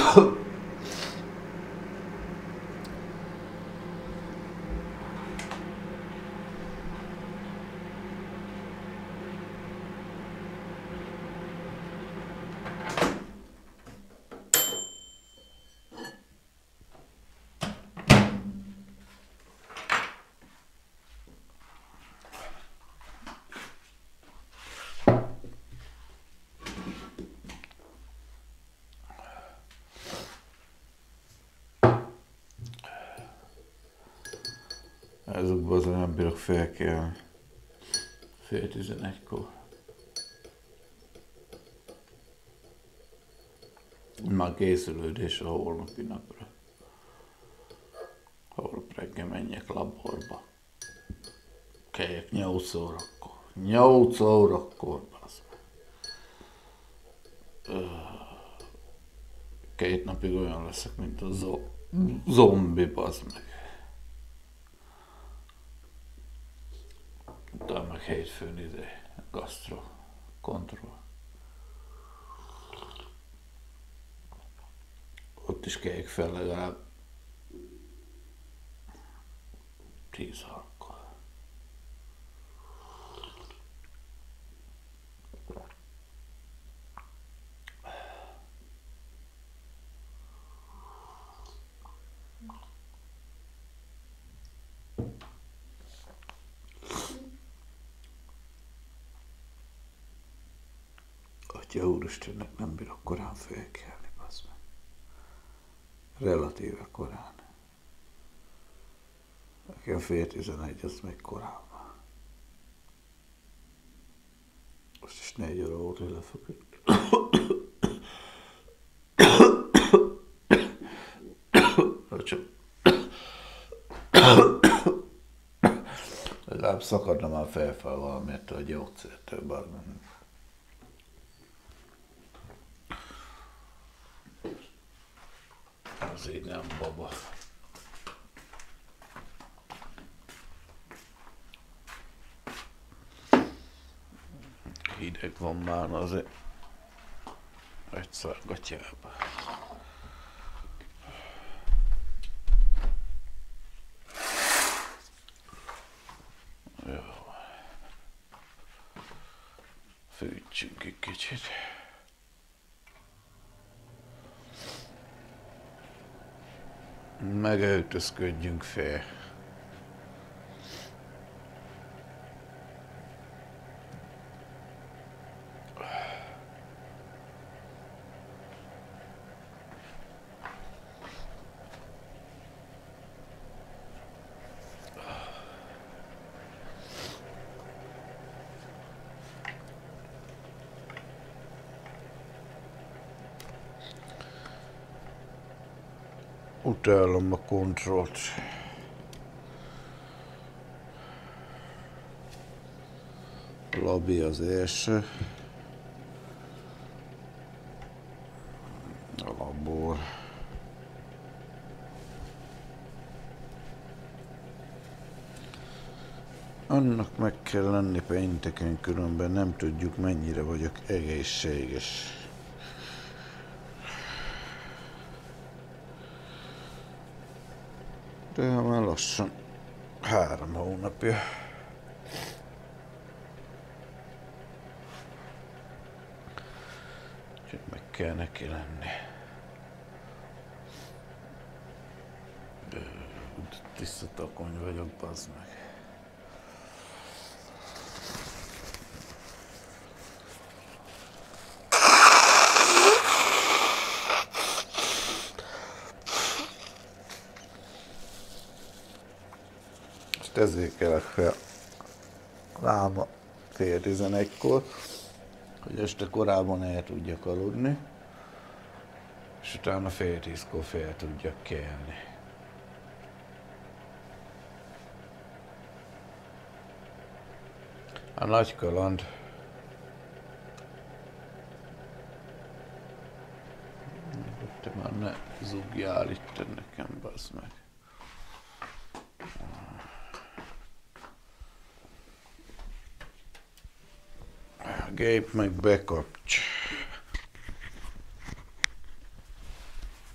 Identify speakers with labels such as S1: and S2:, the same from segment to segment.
S1: Ezekben azért nem bírok felkelni. 10:30-kor. Már készülődés a holnapi napra. Holnap reggel menjek laborba. Keljek 8 órakor. 8 órakor, bazd meg. 2 napig olyan leszek, mint a zombi, bazd meg. Utána meg hétfőn gasztro kontroll. Ott is keljek fel legalább 10 órakor. Atya úristennek, nem bírok korán felkelni, bazd meg. Relatíve korán. Nekem 10:30, az még korán van. Most is 4 óra volt, hogy lefeküdt. Legalább szakadna már felfel valamiért a gyógyszertől, bazd meg. Az így nem baba. Hideg van már azért. Egyszer gatyába. Jó. Fűtsünk egy kicsit. Megöltözködjünk fel. Utálom a kontrollt. Labi az első. A labor. Annak meg kell lenni pénteken, különben nem tudjuk, mennyire vagyok egészséges. De már lassan 3 hónapja. Úgyhogy meg kell neki lenni. Tiszta takony vagyok, bazd meg. Ezért kelek fel láma 10:30-kor, hogy este korábban el tudjak aludni, és utána 9:30-kor fel tudjak kelni. A nagy kaland. Te már ne zugjál itt nekem, bazd meg. Gép meg bekapcs.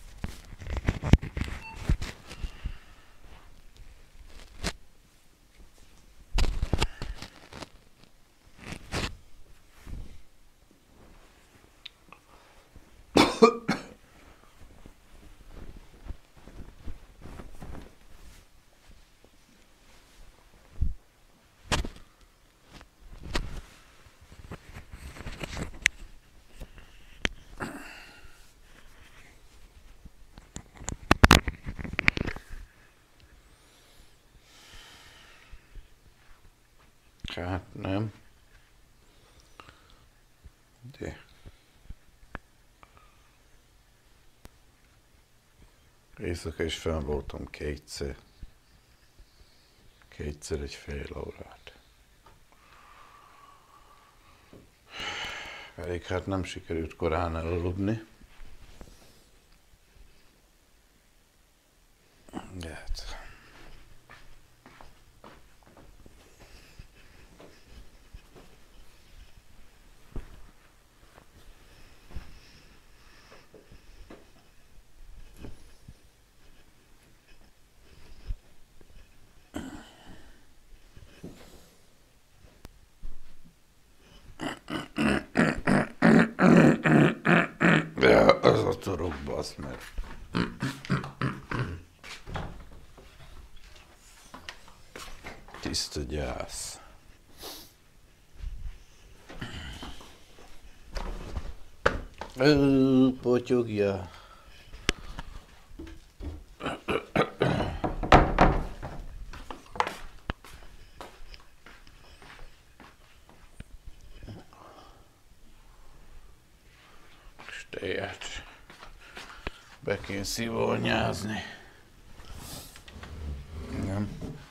S1: Hát nem. De. Éjszaka is fenn voltam kétszer. Kétszer egy fél órát. Elég hát nem sikerült korán elaludni. De hát... Az a torok, bassz meg. Tiszta gyász. Potyogja. Stélyet. Be kéne szivonyázni. Nem.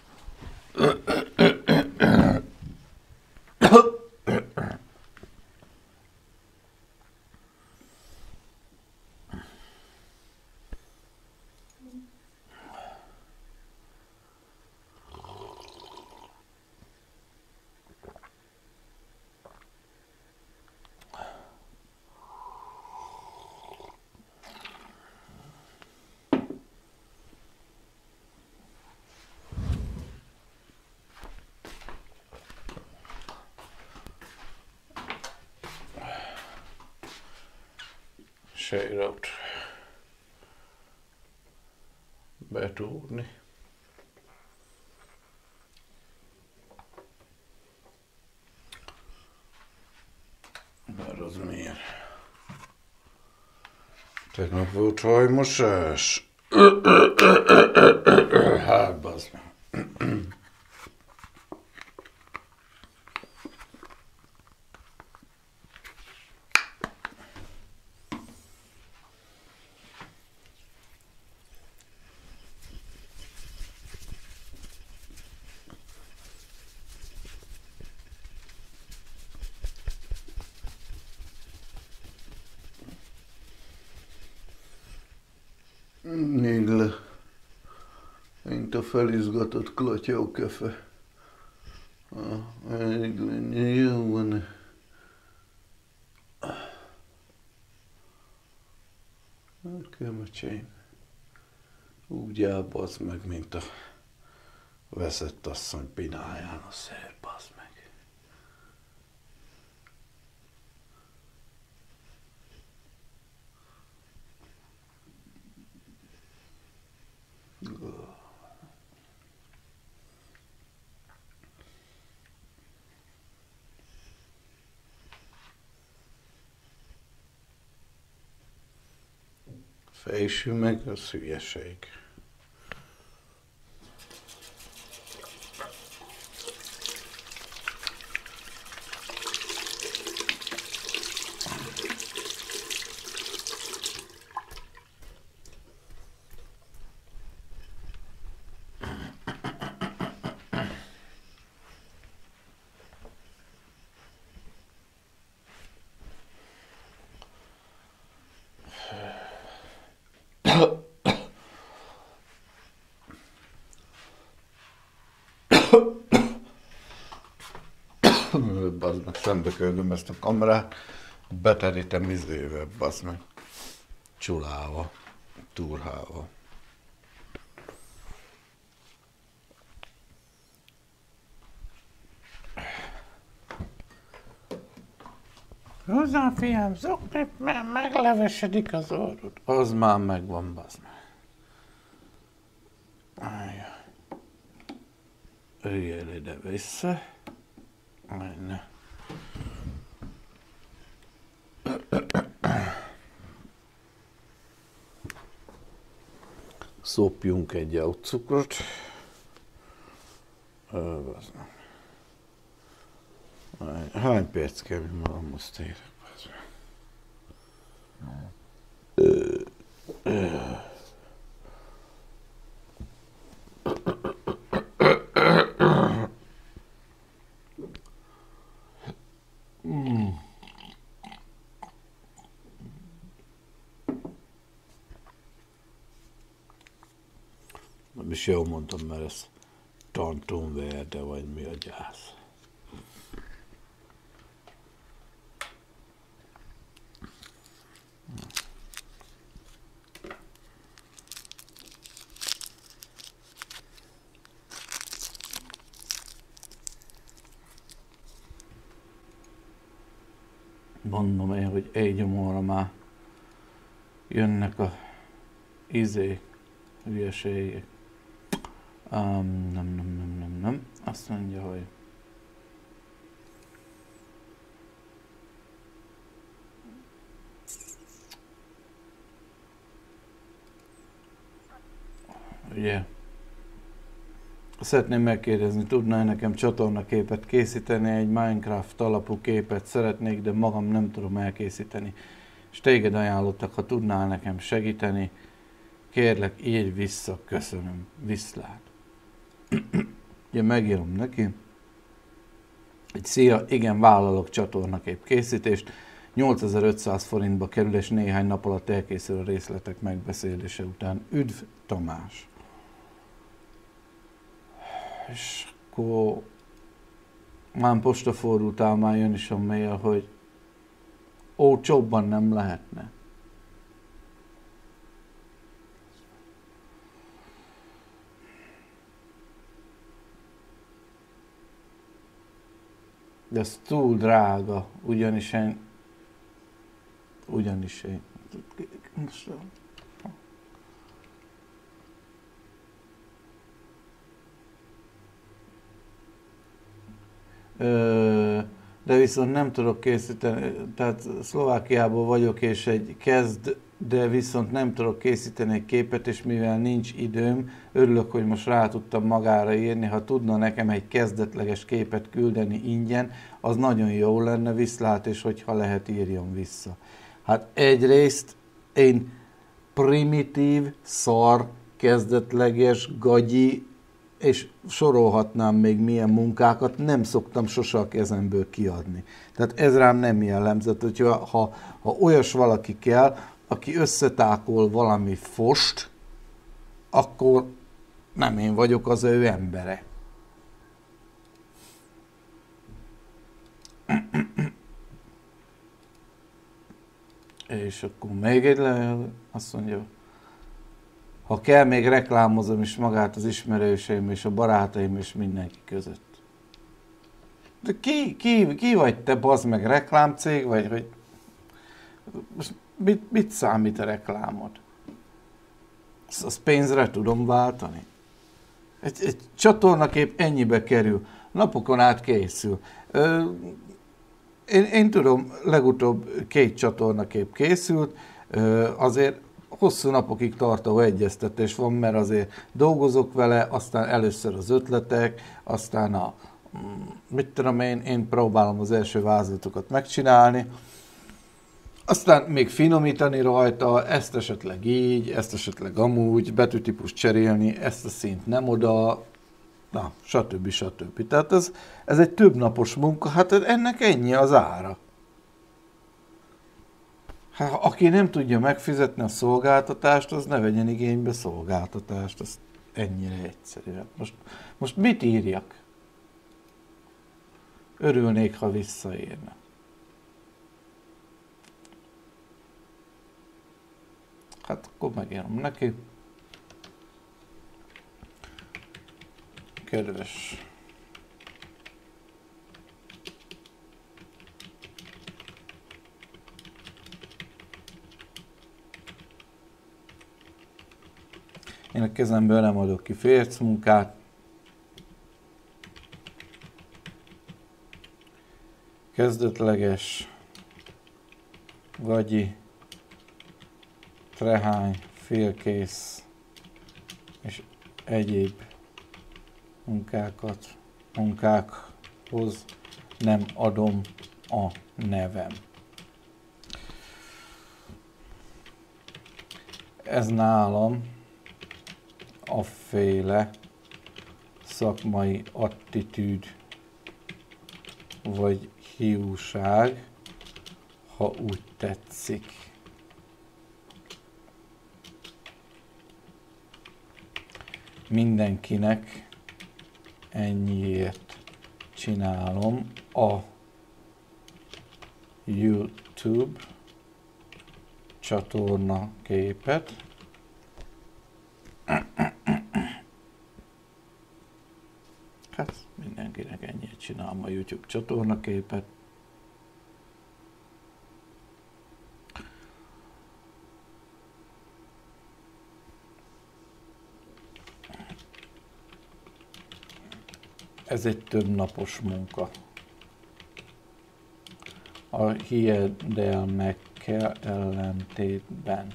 S1: Sejrót betúrni. Mert az miért? Tegnap volt hajmosás. Hát, bazd meg. Nigle, mint a felizgatott klatyókefe. Nigle, jó van. Kömöcseim. Úgy áll, bazd meg, mint a veszett asszony pináján a szér, bazd meg. Fejsű meg a hülyeség. Bazd meg, szembe köldöm ezt a kamerát, beterítem izével, bazd meg, csulával, turhával. Hozzám, fiam, zokni, mert meglevesedik az orrod. Az már megvan, bazd meg. Üljél ide vissza. Ne. Szopjunk egy autcukrot. Hány perc kell, hogy magamhoz térek? Nem is jól mondtam, mert ez Tantonverde, vagy mi a gyász. Mondom én, hogy egy gyomorra már jönnek a hülyeségek. Nem. Azt mondja, hogy ugye, szeretném megkérdezni, tudná nekem csatornaképet készíteni, egy Minecraft alapú képet szeretnék, de magam nem tudom elkészíteni. És téged ajánlottak, ha tudnál nekem segíteni, kérlek, írj vissza, köszönöm, viszlát. Ugye megírom neki, hogy szia, igen, vállalok csatornakép készítést, 8500 forintba kerül, és néhány nap alatt elkészül a részletek megbeszélése után. Üdv, Tamás! És akkor már postafordultál, már jön is a mail, hogy olcsóbban nem lehetne. De ez túl drága, ugyanis én de viszont nem tudok készíteni, tehát Szlovákiából vagyok, és de viszont nem tudok készíteni egy képet, és mivel nincs időm, örülök, hogy most rá tudtam magára írni, ha tudna nekem egy kezdetleges képet küldeni ingyen, az nagyon jó lenne, viszlát, és hogyha lehet, írjon vissza. Hát egyrészt én primitív, szar, kezdetleges, gagyi, és sorolhatnám még milyen munkákat, nem szoktam sose a kezemből kiadni. Tehát ez rám nem jellemzett, hogy ha olyas valaki kell, aki összetákol valami fost, akkor nem én vagyok az ő embere. És akkor még egy levél, azt mondja, ha kell, még reklámozom is magát az ismerőseim és a barátaim és mindenki között. De ki vagy te, bazd meg, reklámcég, vagy hogy mit számít a reklámod? Azt pénzre tudom váltani? Egy csatornakép ennyibe kerül, napokon át készül. Én tudom, legutóbb 2 csatornakép készült, azért hosszú napokig tartó egyeztetés van, mert azért dolgozok vele, aztán először az ötletek, aztán mit tudom én próbálom az első vázlatokat megcsinálni, aztán még finomítani rajta, ezt esetleg így, ezt esetleg amúgy, betűtípust cserélni, ezt a színt nem oda, na, stb. Tehát ez egy több napos munka, hát ennek ennyi az ára. Hát, aki nem tudja megfizetni a szolgáltatást, az ne vegyen igénybe szolgáltatást, az ennyire egyszerű. Most mit írjak? Örülnék, ha visszaérne. Hát akkor megírom neki. Kedves én a kezemből nem adok ki férc munkát. Kezdetleges, gagyi, trehány, félkész és egyéb munkákhoz nem adom a nevem. Ez nálam a féle szakmai attitűd vagy hiúság, ha úgy tetszik. Mindenkinek ennyiért csinálom a YouTube csatorna képet. Hát mindenkinek ennyit csinálom a YouTube csatorna képet. Ez egy többnapos munka. A hiedelmekkel ellentétben.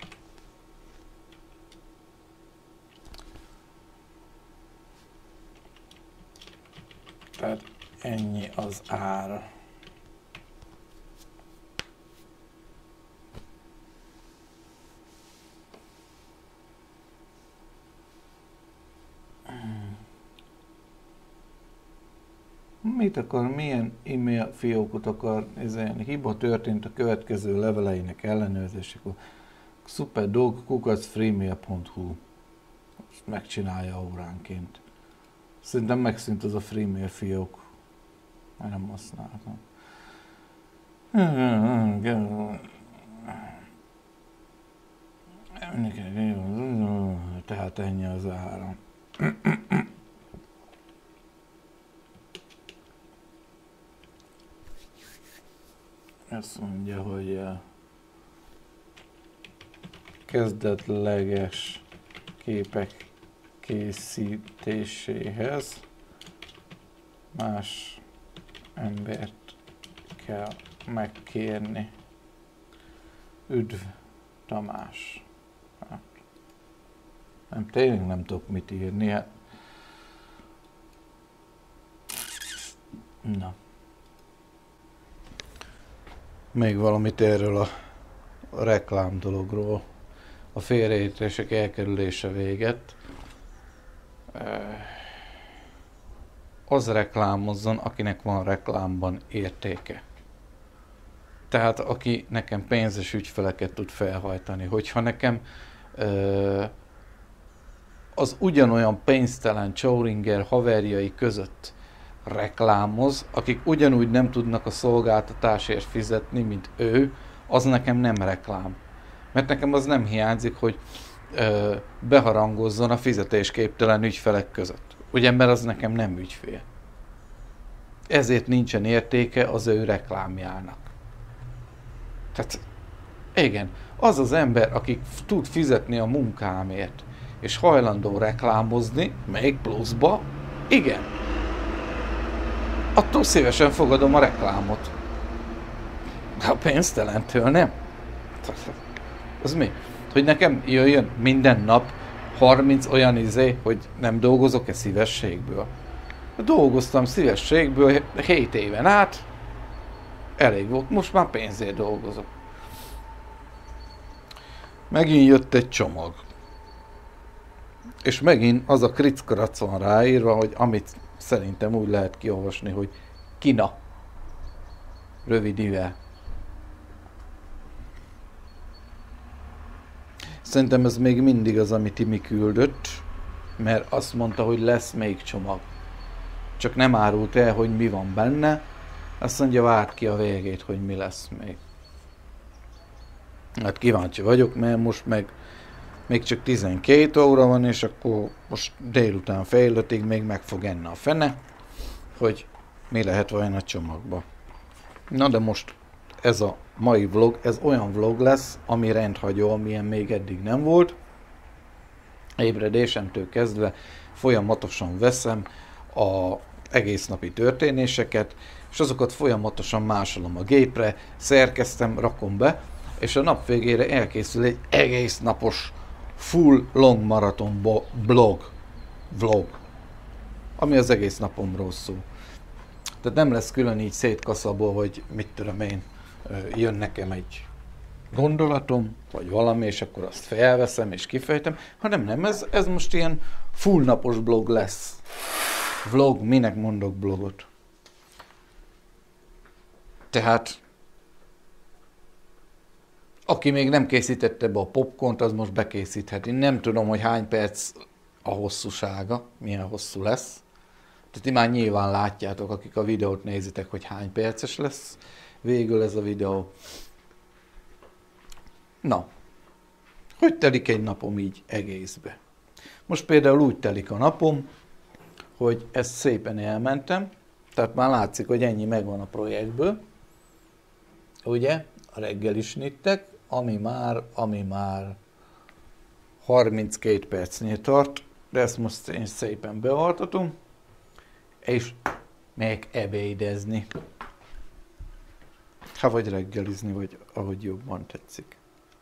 S1: Tehát ennyi az ár. Mit akar, milyen e-mail fiókot akar ezen? Hiba történt a következő leveleinek ellenőrzésekor. superdog@freemail.hu. Ezt megcsinálja óránként. Szerintem megszűnt az a Freemail fiók. Már nem használtam. Tehát ennyi az ára. Azt mondja, hogy kezdetleges képek készítéséhez más embert kell megkérni. Üdv, Tamás. Hát, nem, tényleg nem tudok mit írni. Hát. Na. Még valamit erről a reklám dologról. A félreértések elkerülése véget. Az reklámozzon, akinek van reklámban értéke. Tehát aki nekem pénzes ügyfeleket tud felhajtani. Hogyha nekem az ugyanolyan pénztelen Csóringer haverjai között reklámoz, akik ugyanúgy nem tudnak a szolgáltatásért fizetni, mint ő, az nekem nem reklám. Mert nekem az nem hiányzik, hogy beharangozzon a fizetésképtelen ügyfelek között. Ugye, mert az nekem nem ügyfél. Ezért nincsen értéke az ő reklámjának. Tehát, igen, az az ember, aki tud fizetni a munkámért, és hajlandó reklámozni, még pluszba, igen. Attól szívesen fogadom a reklámot. A pénztelentől nem. Az mi? Hogy nekem jöjjön minden nap 30 olyan hogy nem dolgozok-e szívességből. Dolgoztam szívességből 7 éven át, elég volt, most már pénzért dolgozok. Megint jött egy csomag. És megint az a krickarac van ráírva, hogy amit szerintem úgy lehet kiolvasni, hogy Kina. Rövid ivel. Szerintem ez még mindig az, amit Timi küldött, mert azt mondta, hogy lesz még csomag. Csak nem árult el, hogy mi van benne. Azt mondja, várt ki a végét, hogy mi lesz még. Hát kíváncsi vagyok, mert most még csak 12 óra van, és akkor most délután fél 5-ig még meg fog enni a fene, hogy mi lehet vajon a csomagba. Na de most ez a mai vlog, ez olyan vlog lesz, ami rendhagyó, amilyen még eddig nem volt. Ébredésemtől kezdve folyamatosan veszem az egész napi történéseket, és azokat folyamatosan másolom a gépre, szerkeztem, rakom be, és a nap végére elkészül egy egész napos full long marathon vlog, ami az egész napomról szól. Tehát nem lesz külön így szétkaszabol, hogy mit tudom én, jön nekem egy gondolatom, vagy valami, és akkor azt felveszem és kifejtem, hanem nem, ez most ilyen full napos blog lesz. Vlog, minek mondok blogot? Tehát aki még nem készítette be a popcornt, az most bekészítheti. Nem tudom, hogy hány perc a hosszúsága, milyen hosszú lesz. Tehát ti már nyilván látjátok, akik a videót nézitek, hogy hány perces lesz végül ez a videó. Na, hogy telik egy napom így egészbe? Most például úgy telik a napom, hogy ezt szépen elmentem, tehát már látszik, hogy ennyi megvan a projektből. Ugye, a reggeli snittek, ami már 32 percnél tart, de ezt most én szépen bealtatom, és megyek ebédezni. Hát vagy reggelizni, vagy ahogy jobban tetszik.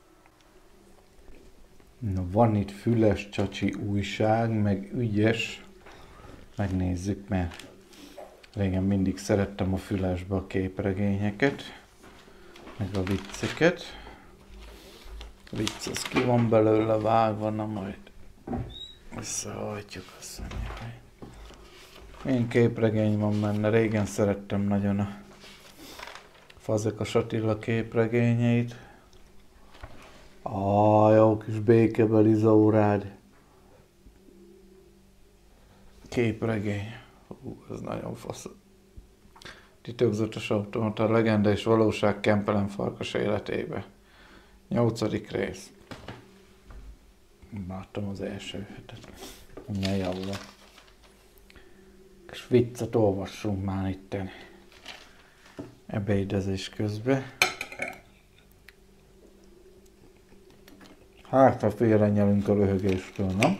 S1: Na, van itt Füles Csacsi újság, meg Ügyes. Megnézzük, mert régen mindig szerettem a Fülesbe a képregényeket, meg a vicceket. A vicc az ki van belőle vágva, na majd visszahajtjuk, azt mondja, hogy milyen képregény van benne. Régen szerettem nagyon a Fazekas Attila képregényeit. Jó kis békebeli Zórád képregény. Ez nagyon fasz. Titokzatos automata, legenda és valóság Kempelen Farkas életébe. 8. rész. Láttam az első hetet. Milyen javul. Kis viccet olvassunk már itten ebédezés közben. Hát, ha félrenyelünk a röhögéstől, nem?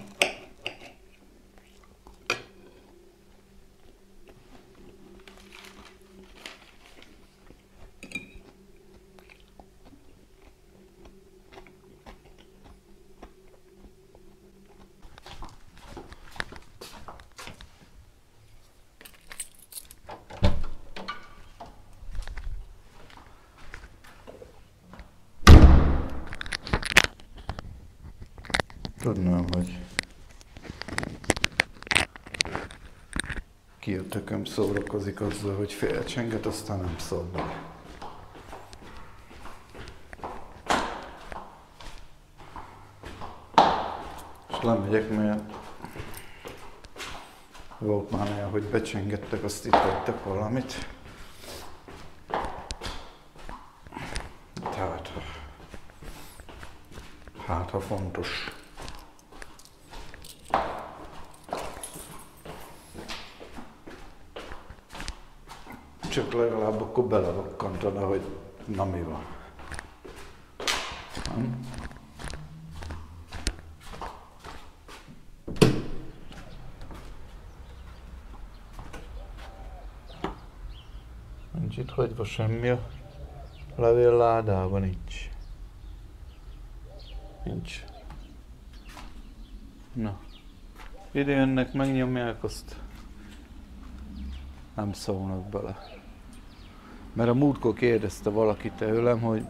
S1: Tudnám, hogy ki a tököm szórakozik azzal, hogy félcsenget, aztán nem szól meg. És lemegyek, mert volt már olyan, hogy becsengettek, azt itt hagytak valamit. Tehát, ha fontos. Csak legalább akkor belerokkantana, hogy na mi van. Nincs itt hagyva semmi a levélládában, nincs. Nincs. Na, ide jönnek, megnyomják, azt nem szólnak bele. Mert a múltkor kérdezte valaki tőlem, hogy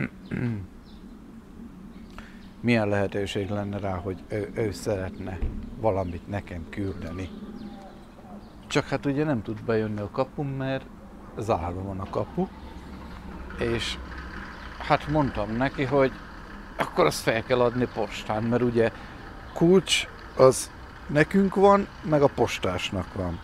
S1: milyen lehetőség lenne rá, hogy ő szeretne valamit nekem küldeni. Csak hát ugye nem tud bejönni a kapun, mert zárva van a kapu. És hát mondtam neki, hogy akkor azt fel kell adni postán, mert ugye kulcs az nekünk van, meg a postásnak van.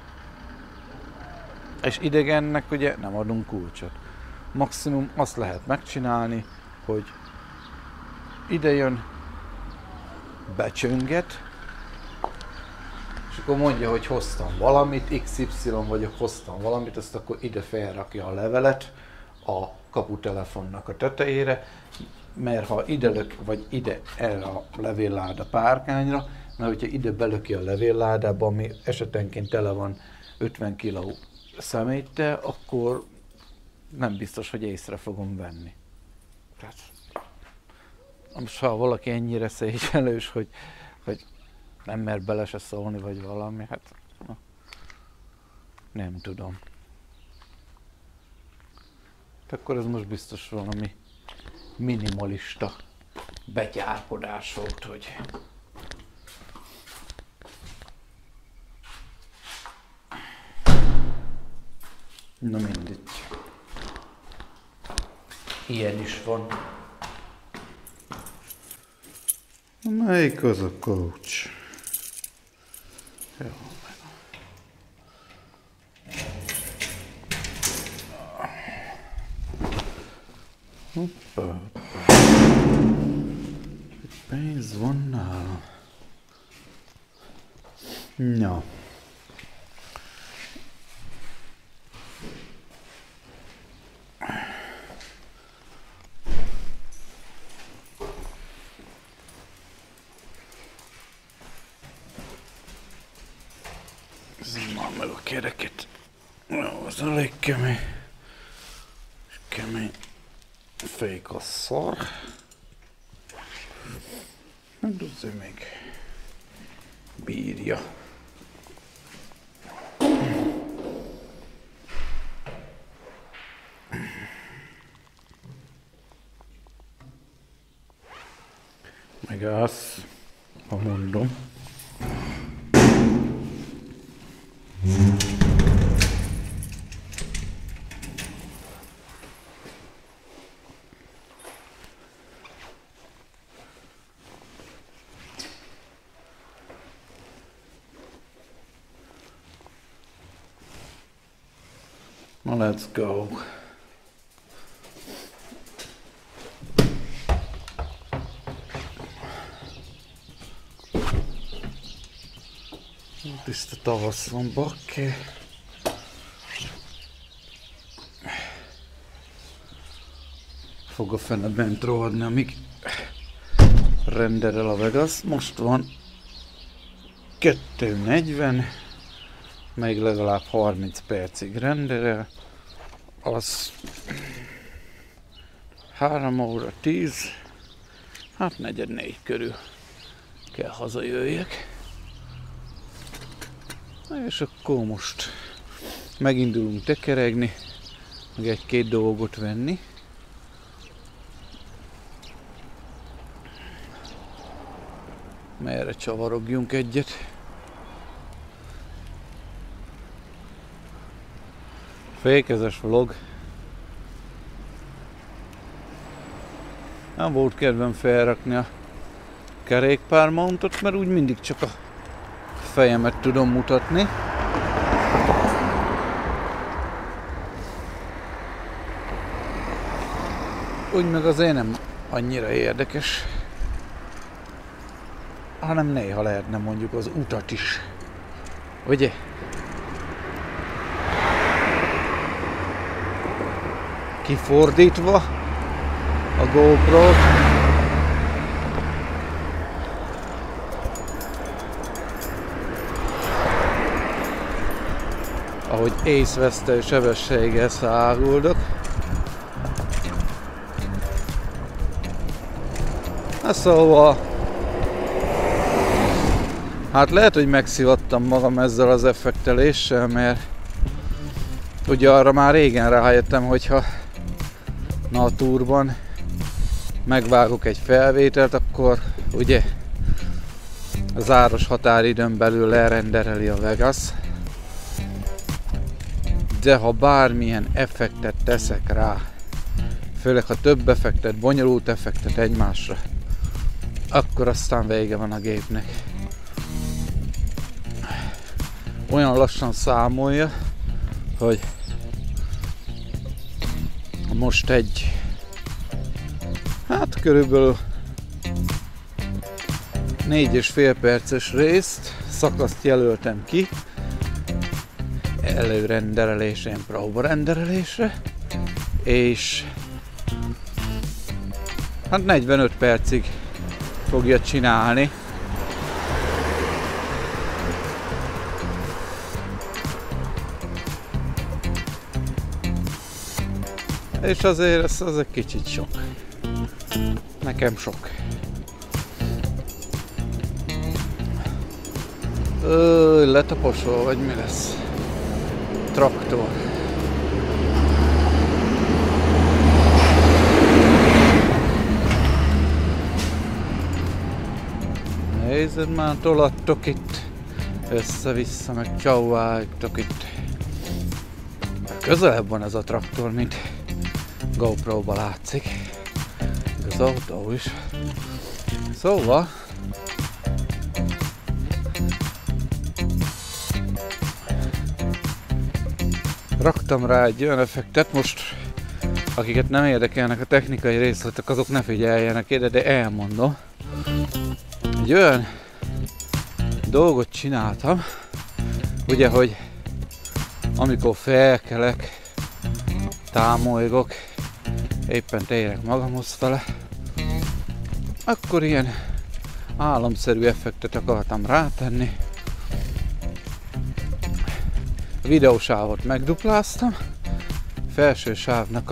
S1: És idegennek ugye nem adunk kulcsot. Maximum azt lehet megcsinálni, hogy ide jön, becsönget, és akkor mondja, hogy hoztam valamit, XY vagyok, hoztam valamit, azt akkor ide felrakja a levelet a kaputelefonnak a tetejére, mert ha ide lök, vagy ide erre a levélláda párkányra, mert hogyha ide belöki a levélládába, ami esetenként tele van 50 kg szeméttel, akkor nem biztos, hogy észre fogom venni. Tehát, most ha valaki ennyire szégyenlős, hogy nem mer bele se szólni, vagy valami, hát nem tudom. Akkor ez most biztos valami minimalista betyárkodás volt, hogy na mindegy. Ilyen is van. Melyik az a coach? Jó. Hoppa. Pénz van nálam. Ja. Már meg a kereket. Jó, az elég kemény. És kemény fék a szar. Hát azért még bírja. Meg az, ha mondom. Now let's go. Tiszta tavasz van, bakker. Fog a fene bent rohadni, amíg renderel a Vegas. Most van 2:40, még legalább 30 percig renderel. Az 3 óra 10, hát 3:45 körül kell hazajöjjek. És akkor most megindulunk tekeregni, meg egy-két dolgot venni. Merre csavarogjunk egyet. Fékezes vlog. Nem volt kedvem felrakni a kerékpármountot, mert úgy mindig csak a fejemet tudom mutatni. Úgy meg azért nem annyira érdekes, hanem néha lehetne mondjuk az utat is. Ugye? Kifordítva a GoPro-t. Ahogy észvesztő sebességgel száguldok. Na szóval, hát lehet, hogy megszivattam magam ezzel az effekteléssel, mert ugye arra már régen rájöttem, hogyha Naturban megvágok egy felvételt, akkor ugye a záros határidőn belül lerendereli a Vegas. De ha bármilyen effektet teszek rá, főleg ha több effektet, bonyolult effektet egymásra, akkor aztán vége van a gépnek. Olyan lassan számolja, hogy most egy, hát körülbelül 4,5 perces részt, szakaszt jelöltem ki, előrenderelésén, próbarenderelésre, és hát 45 percig fogja csinálni. És azért ez egy kicsit sok. Nekem sok. Letaposol, vagy mi lesz? Traktor. Nézed már, tolattok itt. Össze-vissza, meg csauvágtok itt. Közelebb van ez a traktor, mint GoPro-ba látszik. Az autó is. Szóval raktam rá egy olyan effektet, most akiket nem érdekelnek a technikai részletek, azok ne figyeljenek ide, de elmondom. Egy olyan dolgot csináltam, ugye, hogy amikor felkelek, támolygok, éppen térek magamhoz fele, akkor ilyen álomszerű effektet akartam rátenni. A videósávot megdupláztam, felső sávnak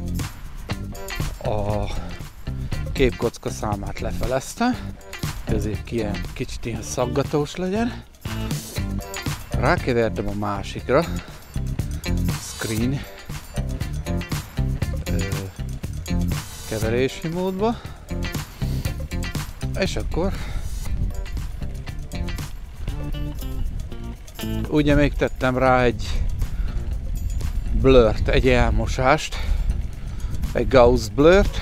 S1: a képkocka számát lefeleztem, ezért ilyen kicsit ilyen szaggatós legyen. Rákevertem a másikra, screen keverési módba, és akkor ugye még tettem rá egy blurt, egy elmosást, egy Gauss blurt.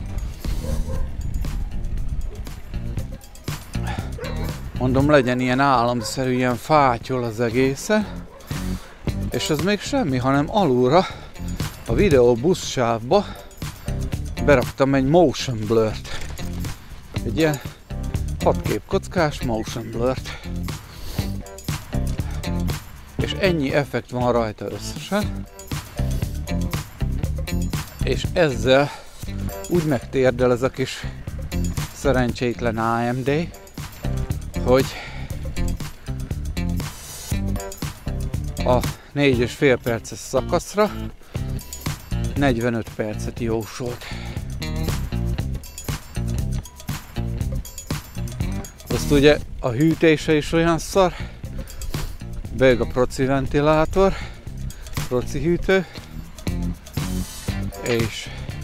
S1: Mondom, legyen ilyen álomszerű, ilyen fátyol az egészen. És ez még semmi, hanem alulra a videó buszsávba beraktam egy motion blurt. Egy ilyen 6 képkockás motion blurt. És ennyi effekt van rajta összesen. És ezzel úgy megtérdel ez a kis szerencsétlen AMD, hogy a 4,5 perces szakaszra 45 percet jósolt. Azt ugye a hűtése is olyan szar, bőg a proci ventilátor, proci hűtő, és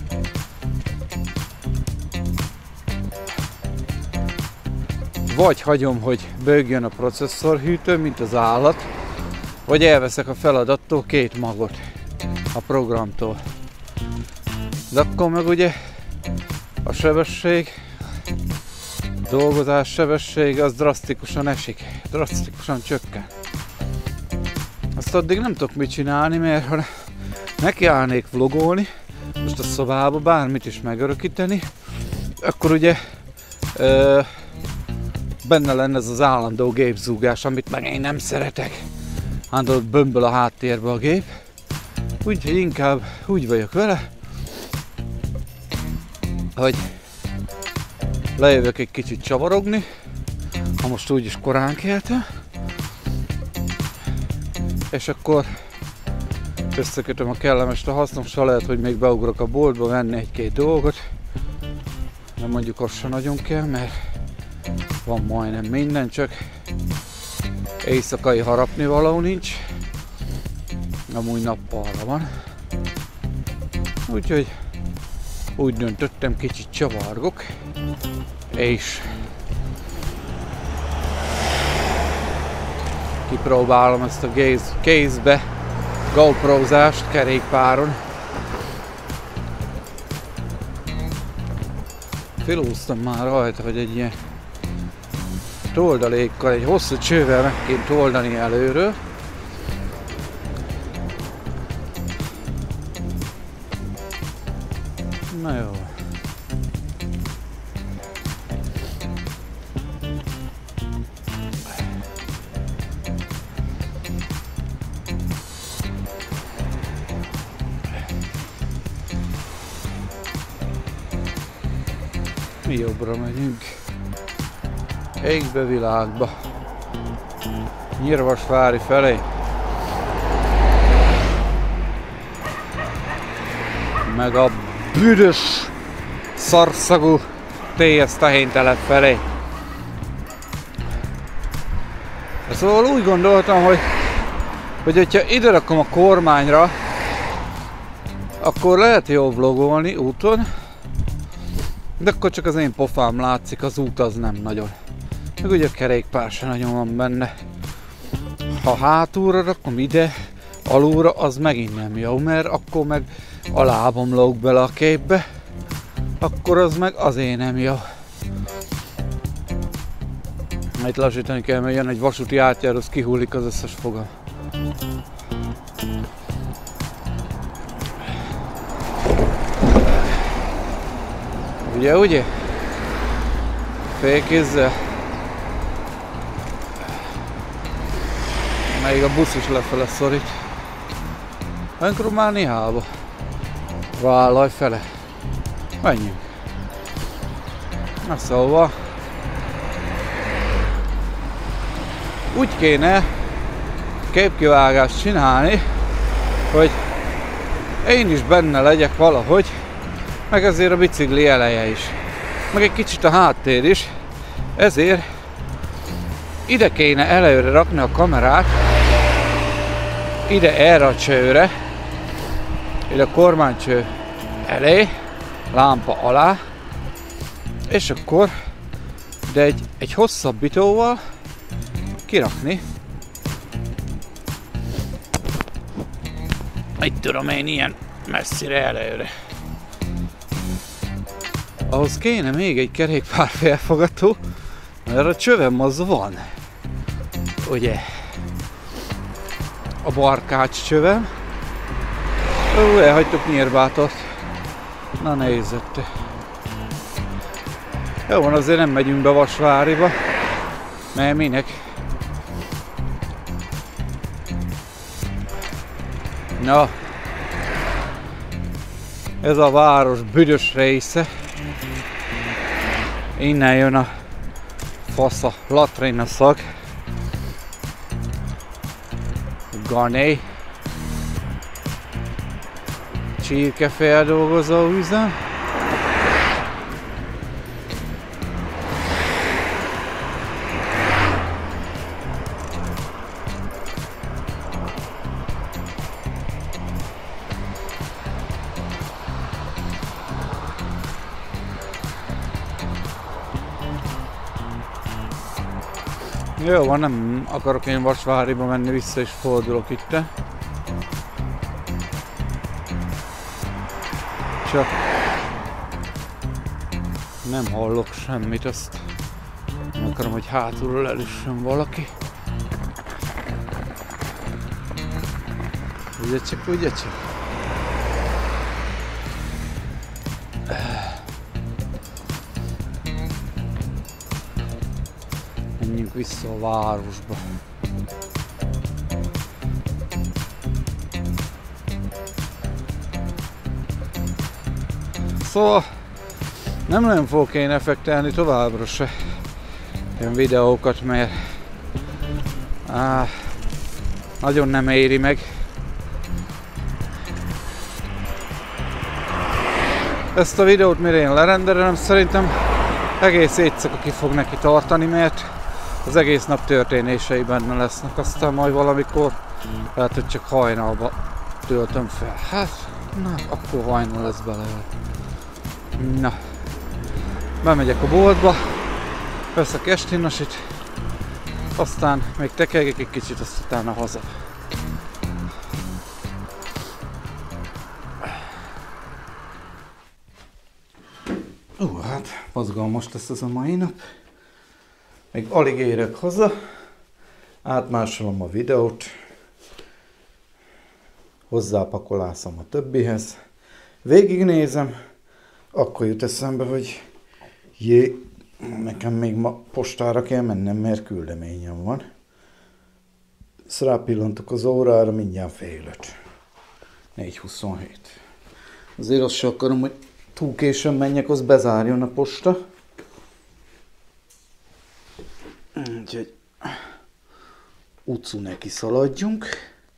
S1: vagy hagyom, hogy bőgjön a processzorhűtő, mint az állat, vagy elveszek a feladattól 2 magot a programtól. De akkor meg ugye a sebesség, dolgozás sebessége az drasztikusan esik, drasztikusan csökken. Azt addig nem tudok mit csinálni, mert ha nekiállnék vlogolni, most a szobába bármit is megörökíteni, akkor ugye benne lenne ez az állandó gépzúgás, amit meg én nem szeretek. Állandó bömböl a háttérbe a gép. Úgyhogy inkább úgy vagyok vele, hogy lejövök egy kicsit csavarogni, ha most úgyis korán keltem, és akkor összekötöm a kellemest a hasznossal, lehet, hogy még beugrok a boltba venni egy-két dolgot, de mondjuk azt sem nagyon kell, mert van majdnem minden, csak éjszakai harapnivaló nincs, amúgy nappalra van. Úgyhogy úgy döntöttem, kicsit csavargok, és kipróbálom ezt a kézbe GoPro-zást kerékpáron. Filóztam már rajta, hogy egy ilyen toldalékkal, egy hosszú csővel meg kéne toldani előről. Na jó. Mi jobbra megyünk. Égbe világba. Nyírvasvári felé. Meg a büdös, szarszagú TS tehénytelep felé. Szóval úgy gondoltam, hogy hogyha ide rakom a kormányra, akkor lehet jó vlogolni úton, de akkor csak az én pofám látszik, az út az nem nagyon.
S2: meg ugye a kerékpár se nagyon van benne. Ha hátulra rakom ide, alulra, az megint nem jó, mert akkor meg a lábam lóg bele a képbe, akkor az meg azért nem jó. Itt lassítani kell, mert jön egy vasúti átjáró, az kihullik az összes fogam. Ugye? Félkézzel. Még a busz is lefele szorít. Akkor már néhába. Vállalj fele. Menjünk. Na szóval. Úgy kéne képkivágást csinálni, hogy én is benne legyek valahogy, meg ezért a bicikli eleje is, meg egy kicsit a háttér is, ezért ide kéne előre rakni a kamerát, ide erre a csőre, ide a kormánycső elé, lámpa alá, és akkor de egy hosszabbítóval kirakni. Itt tudom én ilyen messzire előre. Ahhoz kéne még egy kerékpár felfogató, mert a csövem az van. Ugye? A barkács csövem. Elhagytuk nyírbátort. Na nézzette. Jó van, azért nem megyünk be Vasváriba. Mert minek? Na, ez a város büdös része. Innen jön a fasz a latréna szag. Gané. Csirkefeldolgozó üzem. Jó van, nem akarok én Vasváriba menni, vissza is fordulok itt. Csak nem hallok semmit, azt nem akarom, hogy hátulról elüssön valaki. Ugye csak. Menjünk vissza a városba. Szóval nem nagyon fogok én effektelni továbbra se ilyen videókat, mert nagyon nem éri meg. Ezt a videót mire én lerendelem, szerintem egész éjszaka ki fog neki tartani, mert az egész nap történései benne lesznek, aztán majd valamikor lehet, hogy csak hajnalba töltöm fel. Hát, na, akkor hajnal lesz belőle. Na, bemegyek a boltba, veszek estinasit, aztán még tekergek egy kicsit, azt utána haza. Hát mozgalmas lesz ez a mai nap. Még alig érek haza, átmásolom a videót, hozzápakolászom a többihez, végignézem, akkor jut eszembe, hogy nekem még ma postára kell mennem, mert küldeményem van. Ezt rápillantok az órára, mindjárt fél 5. 4:27. Azért azt sem akarom, hogy túl későn menjek, az bezárjon a posta. Úgyhogy utcú neki szaladjunk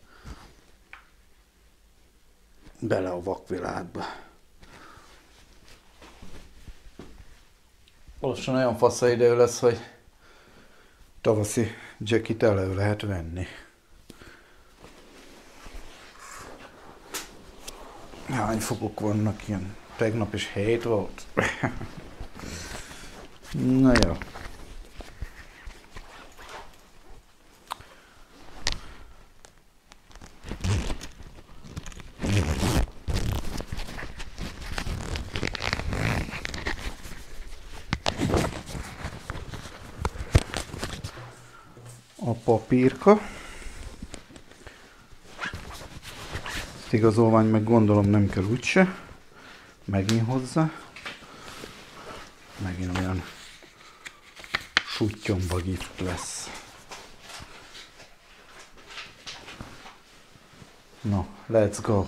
S2: bele a vakvilágba. Lassan olyan fasza idő lesz, hogy tavaszi jackit elő lehet venni. Hány fokok vannak ilyen? Tegnap is 7 volt. Na jó. a papírka. Ezt igazolvány meg gondolom nem kell úgyse. Megint hozzá. Megint olyan suttyomba gift lesz. No, let's go!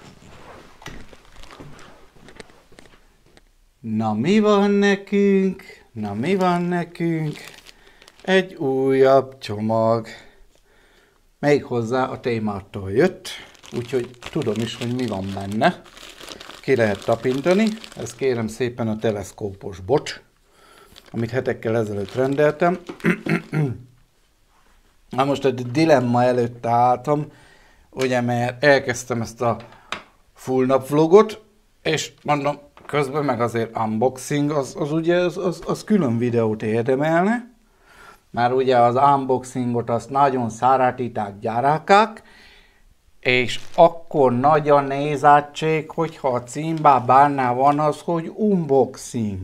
S2: Na mi van nekünk? Na mi van nekünk? Egy újabb csomag. Méghozzá a T-Marttól jött, úgyhogy tudom is, hogy mi van benne. Ki lehet tapintani. Ez kérem szépen a teleszkópos bocs, amit hetekkel ezelőtt rendeltem. Na most egy dilemma előtt álltam, ugye, mert elkezdtem ezt a full nap vlogot, és mondom, közben meg azért unboxing, az külön videót érdemelne. Már ugye az unboxingot azt nagyon szeretik gyerekek, és akkor nagy a nézettség, hogyha a címben benne van az, hogy unboxing.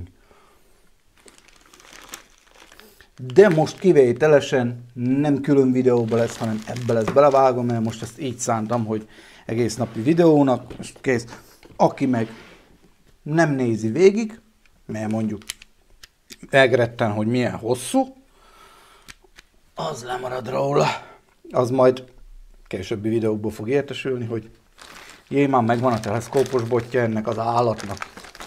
S2: De most kivételesen nem külön videóba lesz, hanem ebbe lesz belevágom, mert most ezt így szántam, hogy egész napi videónak, most kész. Aki meg nem nézi végig, mert mondjuk megretten, hogy milyen hosszú, az lemarad róla. Az majd későbbi videókból fog értesülni, hogy jé, már megvan a teleszkópos botja ennek az állatnak.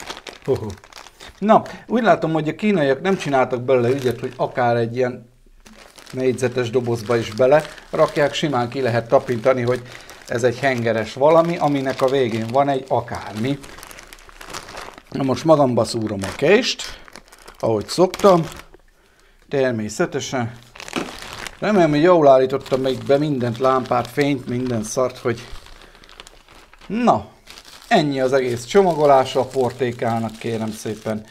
S2: Na, úgy látom, hogy a kínaiak nem csináltak belőle ügyet, hogy akár egy ilyen négyzetes dobozba is bele rakják, simán ki lehet tapintani, hogy ez egy hengeres valami, aminek a végén van egy akármi. Na most magamba szúrom a kést, ahogy szoktam, természetesen. Remélem, hogy jól állítottam még be mindent, lámpát, fényt, minden szart, hogy... Na, ennyi az egész csomagolása a portékának, kérem szépen.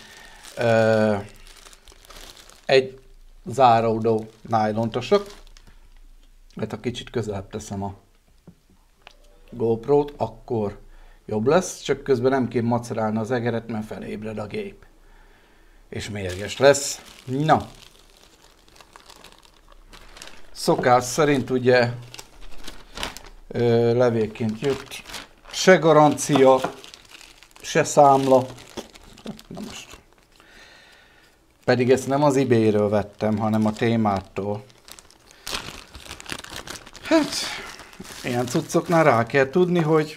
S2: Egy záródó nájlontosok. Hát ha kicsit közelebb teszem a GoPro-t, akkor jobb lesz, csak közben nem kéne macerálni az egeret, mert felébred a gép. És mérges lesz. Na. Szokás szerint ugye levélként jött. Se garancia, se számla. Na most. Pedig ezt nem az eBay-ről vettem, hanem a T-Marttól. Hát, ilyen cuccoknál rá kell tudni, hogy...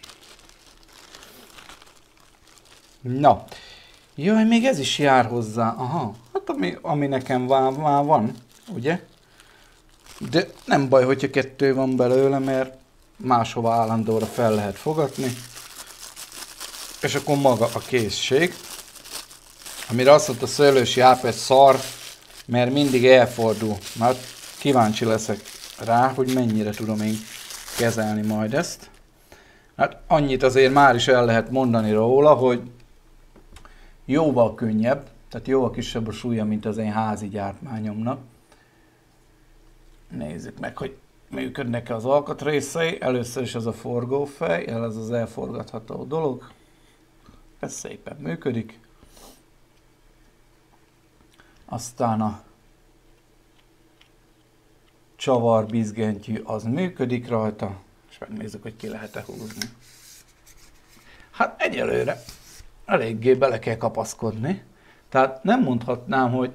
S2: Na. Jaj, még ez is jár hozzá. Aha, hát ami nekem már van, ugye? De nem baj, hogyha kettő van belőle, mert máshova állandóra fel lehet fogatni. És akkor maga a készség. Amire azt mondta Szőlős Jápes, szar, mert mindig elfordul. Már kíváncsi leszek rá, hogy mennyire tudom én kezelni majd ezt. Hát annyit azért már is el lehet mondani róla, hogy jóval könnyebb, tehát jóval kisebb a súlya, mint az én házi gyártmányomnak. Nézzük meg, hogy működnek-e az alkatrészei. Először is az a forgófej, ez az elforgatható dolog. Ez szépen működik. Aztán a csavarbizgentyű az működik rajta, és megnézzük, hogy ki lehet-e húzni. Hát egyelőre eléggé bele kell kapaszkodni. Tehát nem mondhatnám, hogy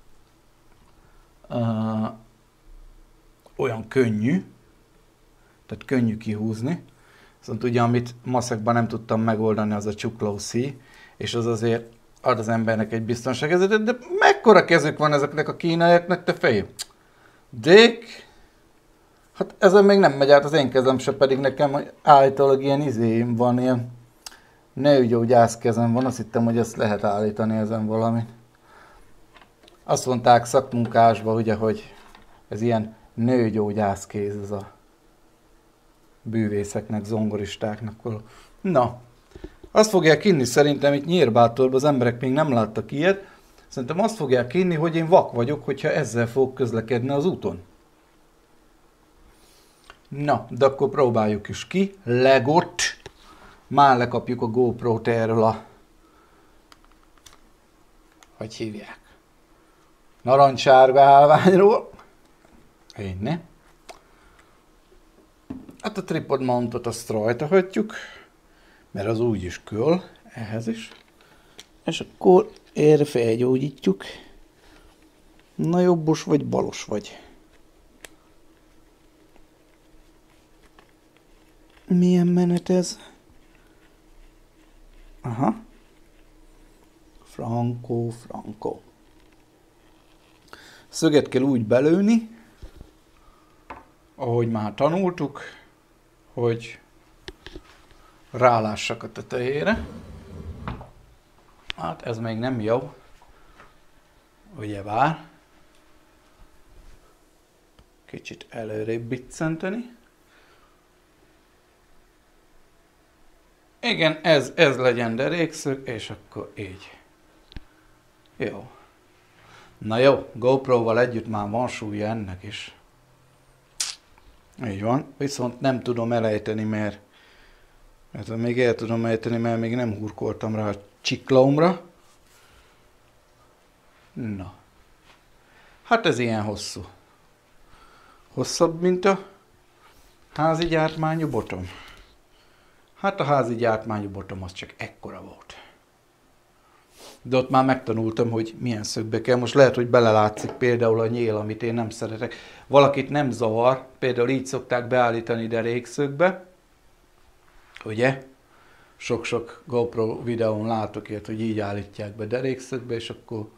S2: olyan könnyű, tehát könnyű kihúzni. Viszont ugye, amit maszekban nem tudtam megoldani, az a csuklószí, és az azért ad az embernek egy biztonságérzetet, de mekkora kezük van ezeknek a kínaiaknak, te fejű? Dick? Hát ezen még nem megy át az én kezem se, pedig nekem állítólag ilyen izém van, ilyen nőgyógyász kezem van, azt hittem, hogy ezt lehet állítani ezen valamit. Azt mondták szakmunkásban, ugye, hogy ez ilyen nőgyógyász kéz, ez a bűvészeknek, zongoristáknak. Na, azt fogják inni szerintem itt Nyírbátorban, az emberek még nem láttak ilyet. Szerintem azt fogják inni, hogy én vak vagyok, hogyha ezzel fogok közlekedni az úton. Na, de akkor próbáljuk is ki. Legot. Már lekapjuk a GoPro-t erről a... Hogy hívják? Narancssárga állványról.
S1: Bene. Hát a tripod mountot azt rajta hagyjuk, mert az úgy is kell, ehhez is. És akkor erre felgyógyítjuk. Na jobbos vagy balos vagy? Milyen menet ez? Aha. Franco. Szöget kell úgy belőni, ahogy már tanultuk, hogy rálássak a tetejére. Hát ez még nem jó. Ugye vár. Kicsit előrébb biccenteni. Igen, ez legyen derékszög, és akkor így. Jó. Na jó, GoPro-val együtt már van súlya ennek is. Így van, viszont nem tudom elejteni, mert még el tudom ejteni, mert még nem hurkoltam rá a csiklaumra. Na. Hát ez ilyen hosszú. Hosszabb, mint a házi gyártmányú botom. Hát a házi gyártmányú botom az csak ekkora volt. De ott már megtanultam, hogy milyen szögbe kell. Most lehet, hogy belelátszik például a nyél, amit én nem szeretek. Valakit nem zavar, például így szokták beállítani derékszögbe. Ugye? Sok-sok GoPro videón látok ilyet, hogy így állítják be derékszögbe, és akkor...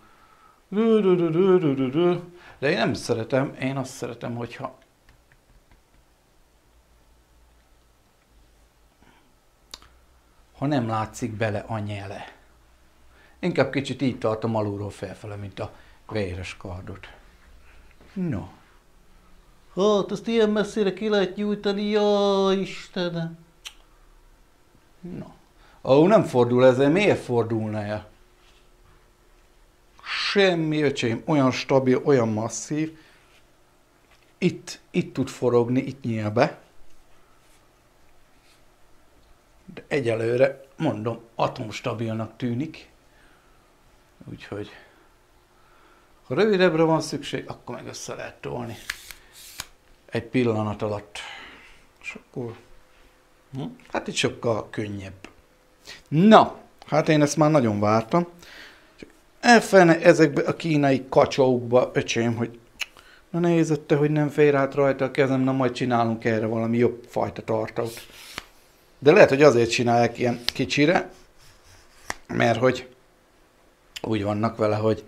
S1: De én nem szeretem, én azt szeretem, hogyha... ha nem látszik bele a nyele. Inkább kicsit így tartom alulról felfele, mint a véres kardot. No. Hát, azt ilyen messzire ki lehet nyújtani, jaj, Istenem. No. Ó, nem fordul ezzel, miért fordulna el? Semmi, öcsém, olyan stabil, olyan masszív. Itt tud forogni, itt nyíl be. De egyelőre, mondom, atomstabilnak tűnik. Úgyhogy, ha rövidebbre van szükség, akkor meg össze lehet tolni. Egy pillanat alatt. És akkor, hát itt sokkal könnyebb. Na, hát én ezt már nagyon vártam. Elfelne ezekbe a kínai kacsókba, öcsém, hogy na nézd te, hogy nem fér át rajta a kezem, na majd csinálunk erre valami jobb fajta tartót. De lehet, hogy azért csinálják ilyen kicsire, mert hogy úgy vannak vele, hogy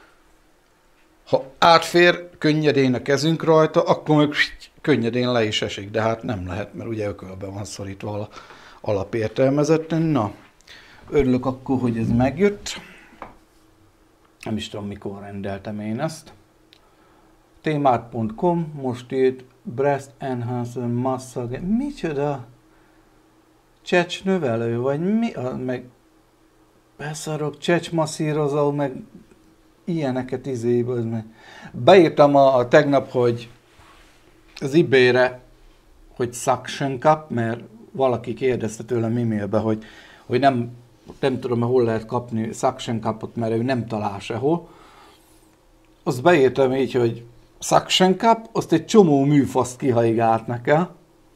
S1: ha átfér könnyedén a kezünk rajta, akkor meg könnyedén le is esik, de hát nem lehet, mert ugye ökölbe van szorítva alapértelmezetten. Na, örülök akkor, hogy ez megjött. Nem is tudom, mikor rendeltem én ezt. Tmart.com, most itt Breast Enhancer Massage. Micsoda? Csecsnövelő, vagy mi? Meg beszarok, csecsmasszírozó, meg ilyeneket izéből. Meg. Beírtam a tegnap, hogy az eBay-re, hogy suction cup, mert valaki kérdezte tőlem e-mailbe, hogy nem tudom, hol lehet kapni suction cupot, mert ő nem talál sehol. Azt beírtam így, hogy suction cup, azt egy csomó műfaszt kihaigált nekem.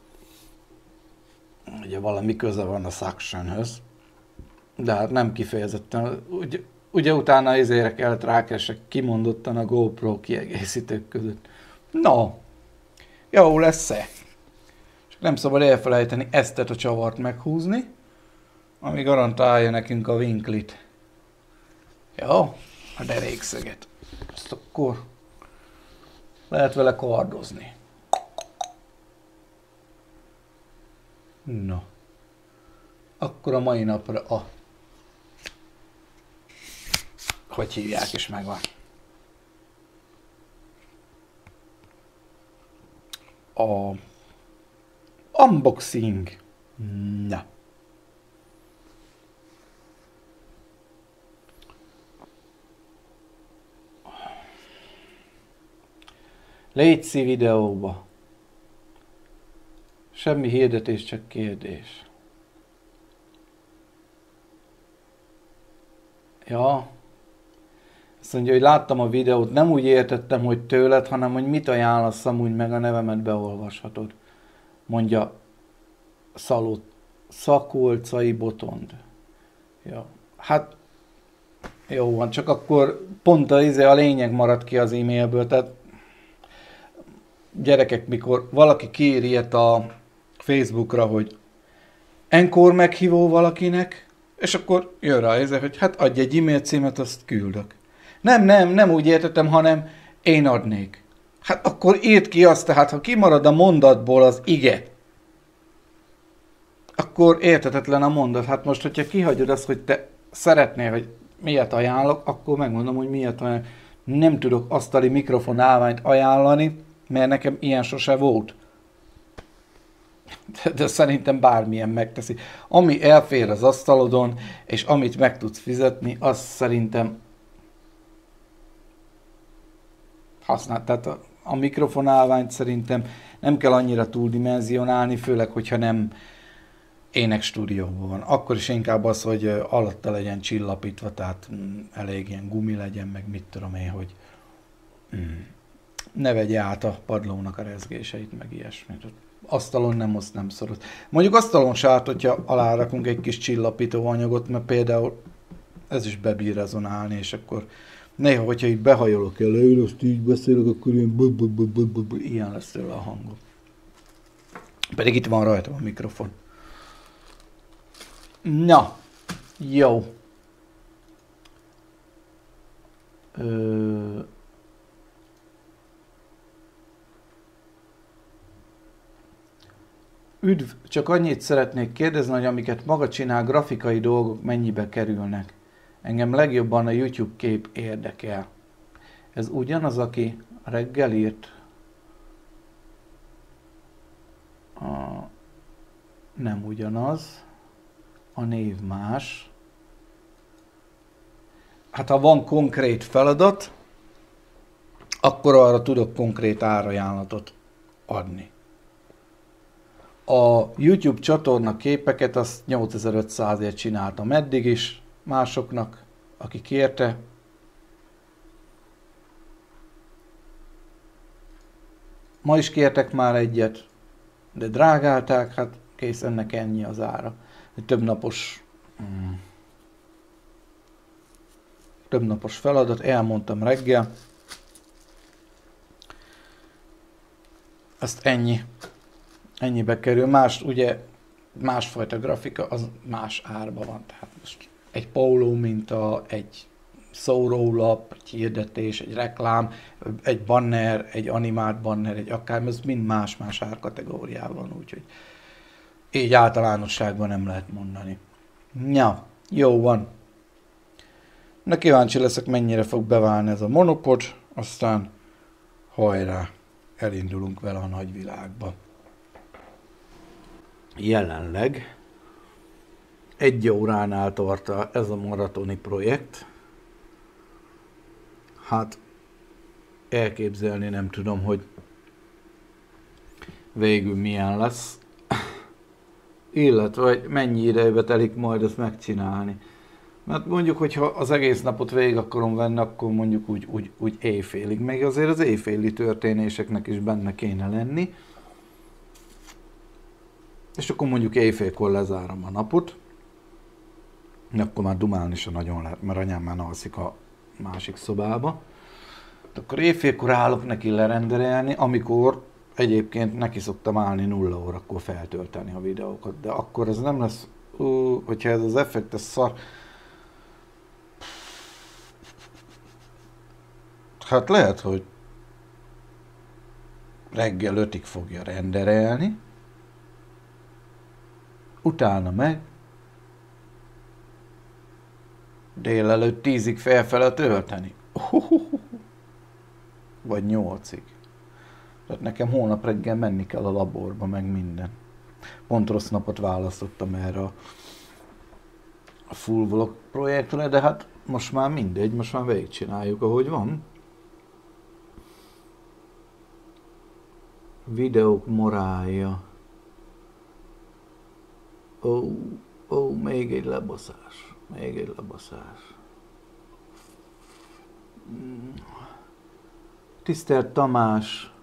S1: Ugye valami köze van a suctionhöz. De hát nem kifejezetten. Ugye utána ezért kellett rákeresek kimondottan a GoPro kiegészítők között. No, jó lesz-e? Csak nem szabad elfelejteni ezt a csavart meghúzni, ami garantálja nekünk a vinklit. Jó, a derékszöget. Ezt akkor lehet vele kardozni. No. Akkor a mai napra hogy hívják is megvan. A unboxing. Na. Létszi videóba. Semmi hirdetés, csak kérdés. Ja. Azt mondja, hogy láttam a videót, nem úgy értettem, hogy tőled, hanem hogy mit ajánlasz amúgy, meg a nevemet beolvashatod. Mondja Szakolcai Botond. Ja, hát jó van, csak akkor pont a lényeg maradt ki az e-mailből, tehát gyerekek, mikor valaki kiír ilyet a Facebookra, hogy Encore meghívó valakinek, és akkor jön rá hogy hát adj egy e-mail címet, azt küldök. Nem úgy értettem, hanem én adnék. Hát akkor írd ki azt, tehát ha kimarad a mondatból az ige, akkor érthetetlen a mondat. Hát most, hogyha kihagyod azt, hogy te szeretnél, hogy miért ajánlok, akkor megmondom, hogy miért ajánlok. Nem tudok asztali mikrofon állványt ajánlani, mert nekem ilyen sose volt. De szerintem bármilyen megteszi. Ami elfér az asztalodon, és amit meg tudsz fizetni, az szerintem használ. Tehát a mikrofon állványt szerintem nem kell annyira túldimenzionálni, főleg, hogyha nem énekstúdióban van. Akkor is inkább az, hogy alatta legyen csillapítva, tehát elég ilyen gumi legyen, meg mit tudom én, hogy ne vegye át a padlónak a rezgéseit, meg ilyesmit. Asztalon nem szorot. Mondjuk asztalon se árt, hogyha alárakunk egy kis csillapító anyagot, mert például ez is bebír rezonálni, és akkor néha, hogyha itt behajolok elő, azt így beszélek, akkor ilyen lesz tőle a hangom. Pedig itt van rajta a mikrofon. Na, jó. Üdv, csak annyit szeretnék kérdezni, hogy amiket maga csinál, grafikai dolgok mennyibe kerülnek. Engem legjobban a YouTube kép érdekel. Ez ugyanaz, aki reggel írt? Nem ugyanaz. A név más. Hát ha van konkrét feladat, akkor arra tudok konkrét árajánlatot adni. A YouTube csatorna képeket azt 8500-ért csináltam eddig is másoknak, aki kérte. Ma is kértek már egyet, de drágálták, hát kész, ennek ennyi az ára. Több napos feladat, elmondtam reggel. Ezt ennyibe kerül. Más, ugye, másfajta grafika, az más árba van. Tehát most egy póló minta, egy szórólap, egy hirdetés, egy reklám, egy banner, egy animált banner, egy akármi, ez mind más-más árkategóriában van, úgyhogy így általánosságban nem lehet mondani. Ja, jó van. Na kíváncsi leszek, mennyire fog beválni ez a monopod, aztán hajrá, elindulunk vele a nagyvilágba. Jelenleg 1 óránál tart ez a maratoni projekt. Hát elképzelni nem tudom, hogy végül milyen lesz. Illetve, hogy mennyi idejbe telik majd ezt megcsinálni. Mert mondjuk, hogyha az egész napot végig akarom venni, akkor mondjuk úgy éjfélig. Meg azért az éjféli történéseknek is benne kéne lenni. És akkor mondjuk éjfélkor lezárom a napot. Akkor már dumálni se nagyon lehet, mert anyám már alszik a másik szobába. Akkor éjfélkor állok neki lerenderelni, amikor egyébként neki szoktam állni 0 órakor feltölteni a videókat. De akkor ez nem lesz, hogyha ez az effekt, ez szar. Hát lehet, hogy reggel 5-ig fogja renderelni, utána meg délelőtt 10-ig felfele tölteni. Vagy 8-ig. Tehát nekem holnap reggel menni kell a laborba, meg minden. Pont rossz napot választottam erre a full vlog projektre, de hát most már mindegy, most már végigcsináljuk, ahogy van. Videók morálja. Még egy lebaszás. Tisztelt Tamás,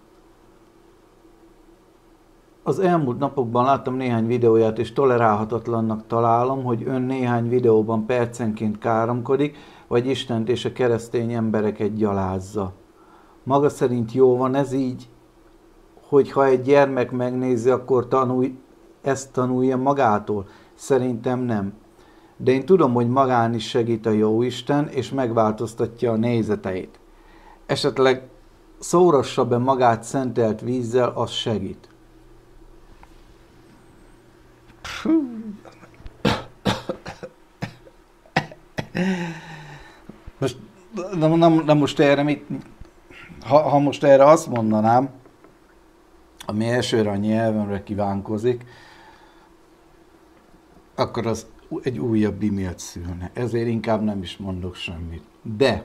S1: az elmúlt napokban láttam néhány videóját, és tolerálhatatlannak találom, hogy ön néhány videóban percenként káromkodik, vagy Istent és a keresztény embereket gyalázza. Maga szerint jó van ez így, hogy ha egy gyermek megnézi, akkor ezt tanulja magától? Szerintem nem. De én tudom, hogy magán is segít a Jóisten, és megváltoztatja a nézeteit. Esetleg szórassa be magát szentelt vízzel, az segít. Most, most erre mit... Ha most erre azt mondanám, ami elsőre a nyelvemre kívánkozik, akkor az egy újabb bimélt szülne. Ezért inkább nem is mondok semmit. De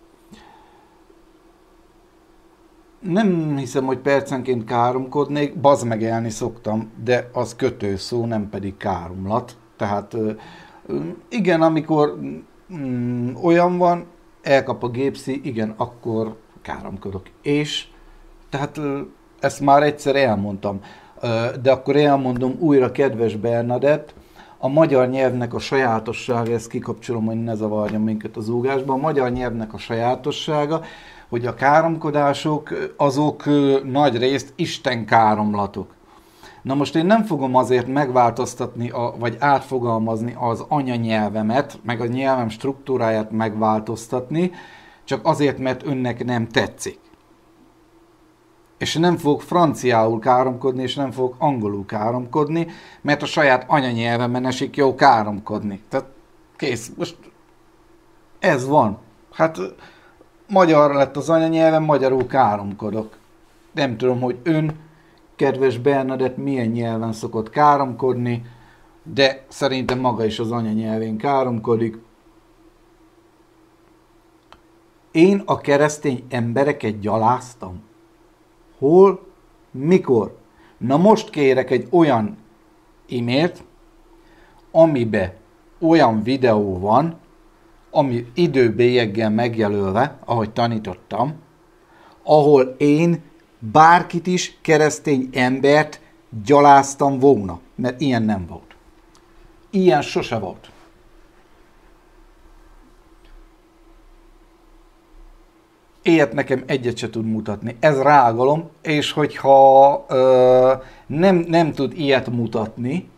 S1: nem hiszem, hogy percenként káromkodnék, bazd meg elni szoktam, de az kötőszó, nem pedig káromlat. Tehát igen, amikor olyan van, elkap a gépszi, igen, akkor káromkodok. És tehát ezt már egyszer elmondtam, de akkor elmondom újra, kedves Bernadett, a magyar nyelvnek a sajátossága, ezt kikapcsolom, hogy ne zavarja minket az úgásban, a magyar nyelvnek a sajátossága, hogy a káromkodások azok nagy részt Isten káromlatok. Na most én nem fogom azért megváltoztatni, vagy átfogalmazni az anyanyelvemet, meg a nyelvem struktúráját megváltoztatni, csak azért, mert önnek nem tetszik. És nem fogok franciául káromkodni, és nem fogok angolul káromkodni, mert a saját anyanyelvemen esik jó káromkodni. Tehát kész, most ez van. Hát magyar lett az anyanyelvem, magyarul káromkodok. Nem tudom, hogy ön, kedves Bernadett, milyen nyelven szokott káromkodni, de szerintem maga is az anyanyelvén káromkodik. Én a keresztény embereket gyaláztam? Hol? Mikor? Na most kérek egy olyan e-mailt, amiben olyan videó van, ami időbélyeggel megjelölve, ahogy tanítottam, ahol én bárkit is, keresztény embert gyaláztam volna, mert ilyen nem volt. Ilyen sose volt. Ilyet nekem egyet se tud mutatni. Ez rágalom, és hogyha nem tud ilyet mutatni,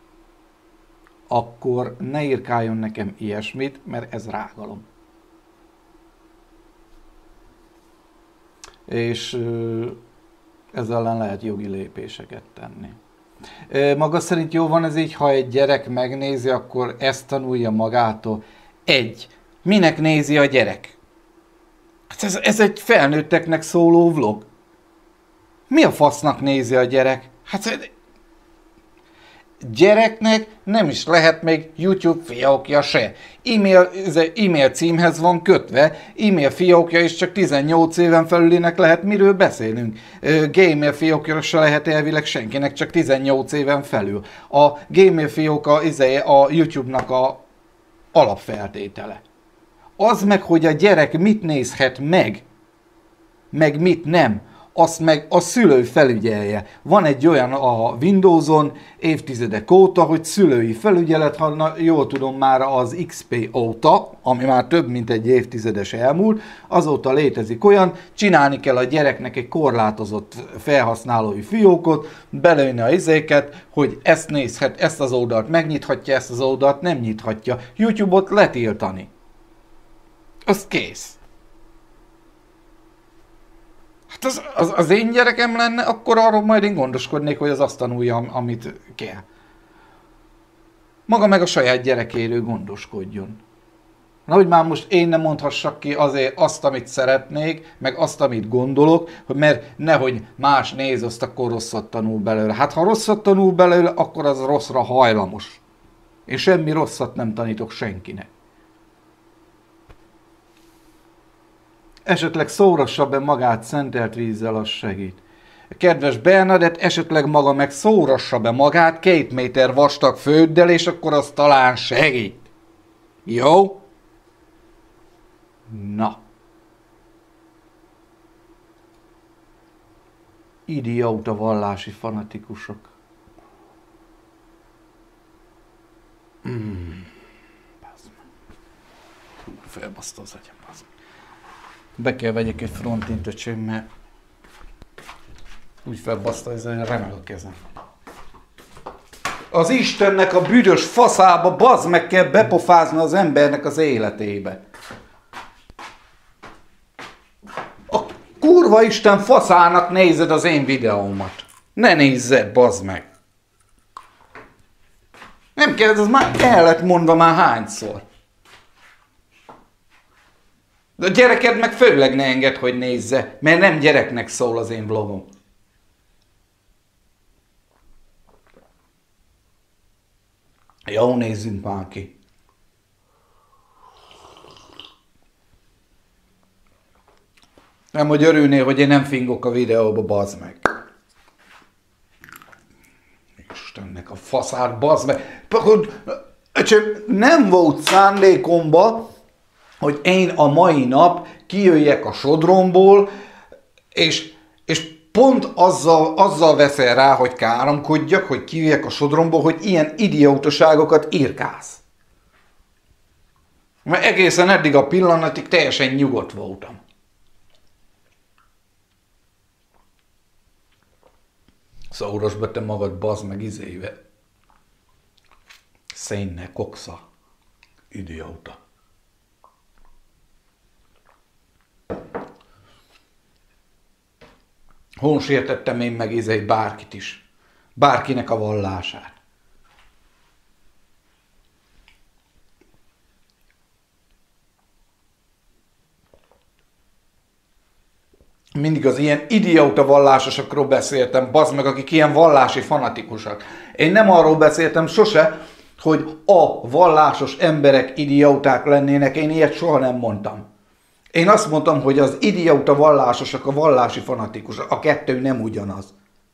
S1: akkor ne írkáljon nekem ilyesmit, mert ez rágalom. És ezzel ellen lehet jogi lépéseket tenni. Maga szerint jó van ez így, ha egy gyerek megnézi, akkor ezt tanulja magától. Minek nézi a gyerek? Hát ez egy felnőtteknek szóló vlog. Mi a fasznak nézi a gyerek? Hát gyereknek nem is lehet még YouTube fiókja se. E-mail címhez van kötve, e-mail fiókja is csak 18 éven felülinek lehet, miről beszélünk. Gmail fiókja se lehet elvileg senkinek, csak 18 éven felül. A Gmail fióka a YouTube-nak a alapfeltétele. Az meg, hogy a gyerek mit nézhet meg mit nem, azt meg a szülő felügyelje. Van egy olyan a Windowson évtizedek óta, hogy szülői felügyelet, ha jól tudom már az XP óta, ami már több mint egy évtizedes elmúlt, azóta létezik olyan, csinálni kell a gyereknek egy korlátozott felhasználói fiókot, belőni a izéket, hogy ezt nézhet, ezt az oldalt megnyithatja, ezt az oldalt nem nyithatja. YouTube-ot letiltani. Az kész. Hát az én gyerekem lenne, akkor arról majd én gondoskodnék, hogy az azt tanulja, amit kell. Maga meg a saját gyerekéről gondoskodjon. Na, hogy már most én nem mondhassak ki azért azt, amit szeretnék, meg azt, amit gondolok, mert nehogy más néz, azt akkor rosszat tanul belőle. Hát ha rosszat tanul belőle, akkor az rosszra hajlamos. Én semmi rosszat nem tanítok senkinek. Esetleg szórassa be magát szentelt vízzel, az segít. Kedves Bernadett, esetleg maga meg szórassa be magát 2 méter vastag földdel, és akkor az talán segít. Jó? Na. idióta vallási fanatikusok. Felbaszta az agyam. Be kell vegyek egy frontint, öcsém, mert úgy felbaszta, hogy remeg a kezem. Az Istennek a büdös faszába, bazd meg, kell bepofázni az embernek az életébe. A kurva Isten faszának nézed az én videómat. Ne nézzed, bazd meg. Nem kell, ez már el lett mondva már hányszor. De a gyereked meg főleg ne engedd, hogy nézze, mert nem gyereknek szól az én vlogom. Jó, nézzünk már ki. Nem, hogy örülnél, hogy én nem fingok a videóba, bazd meg. Istennek a faszát, bazd meg. Nem volt szándékomba, hogy én a mai nap kijöjjek a sodromból, és pont azzal veszel rá, hogy káromkodjak, hogy kijöjjek a sodromból, hogy ilyen idiótaságokat írkálsz. Mert egészen eddig a pillanatig teljesen nyugodt voltam. Szauros be te magad, bazd meg izébe. Szénne, koksa. Idióta. Hol sértettem én meg bárkit is. Bárkinek a vallását. Mindig az ilyen idióta vallásosokról beszéltem, bazd meg, akik ilyen vallási fanatikusak. Én nem arról beszéltem sose, hogy a vallásos emberek idióták lennének, én ilyet soha nem mondtam. Én azt mondtam, hogy az idióta vallásosok, a vallási fanatikusok, a kettő nem ugyanaz.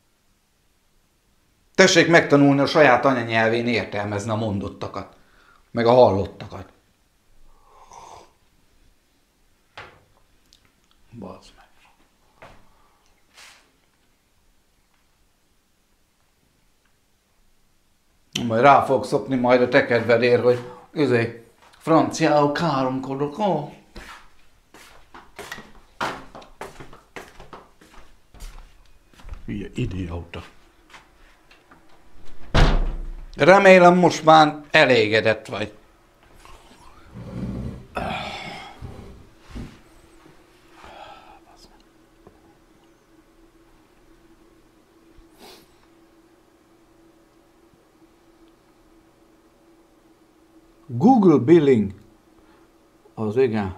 S1: Tessék megtanulni a saját anyanyelvén értelmezni a mondottakat, meg a hallottakat. Bazd meg. Majd rá fog szokni majd a te kedvedért, hogy franciául káromkodok, ó. Hülye idióta. Remélem most már elégedett vagy. Google Billing. Az igen.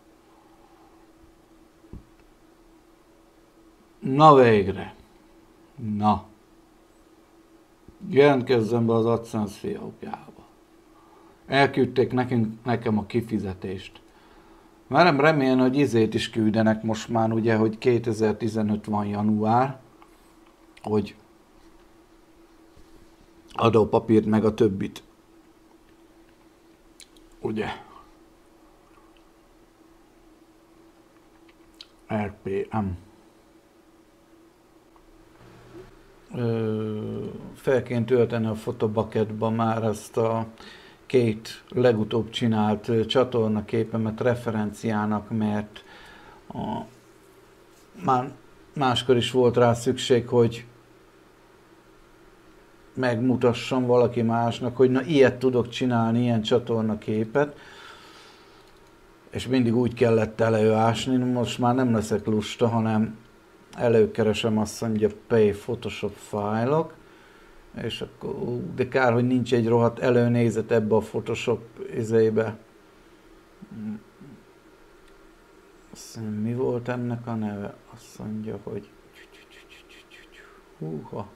S1: Na végre. Na. Jelentkezzem be az AdSense fiókjába. Elküldték nekem a kifizetést. Merem remélni, hogy izét is küldenek most már, ugye, hogy 2015 van január, hogy adópapírt meg a többit. Ugye? RPM. Fel kéne tölteni a Photobucketba már ezt a két legutóbb csinált csatornaképemet referenciának, mert már máskor is volt rá szükség, hogy megmutassam valaki másnak, hogy na ilyet tudok csinálni, ilyen csatornaképet, és mindig úgy kellett előásni, most már nem leszek lusta, hanem előkeresem, azt mondja Pay Photoshop fájlok, és akkor, de kár, hogy nincs egy rohadt előnézet ebbe a Photoshop izébe. Azt mondja, mi volt ennek a neve? Azt mondja, hogy húha.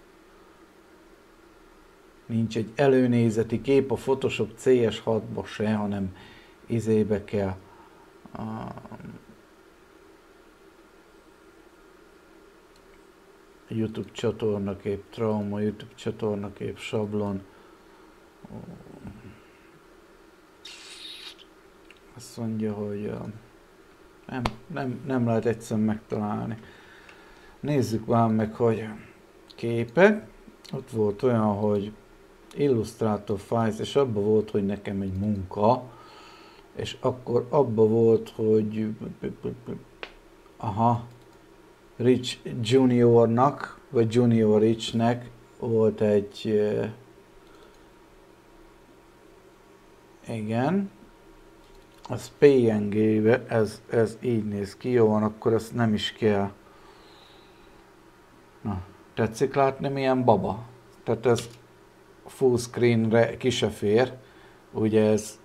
S1: Nincs egy előnézeti kép a Photoshop CS6-ba se, hanem izébe kell. YouTube csatornakép, trauma, YouTube csatornakép, sablon. Azt mondja, hogy nem lehet egyszerűen megtalálni. Nézzük már meg, hogy képek. Ott volt olyan, hogy Illustrator Files, és abban volt, hogy nekem egy munka, és akkor abban volt, hogy Rich Juniornak, vagy Junior Richnek volt egy igen, az PNG-be, ez így néz ki, jó van, akkor ezt nem is kell. Na, tetszik látni, milyen baba? Tehát ez full screenre ki se fér, ugye ez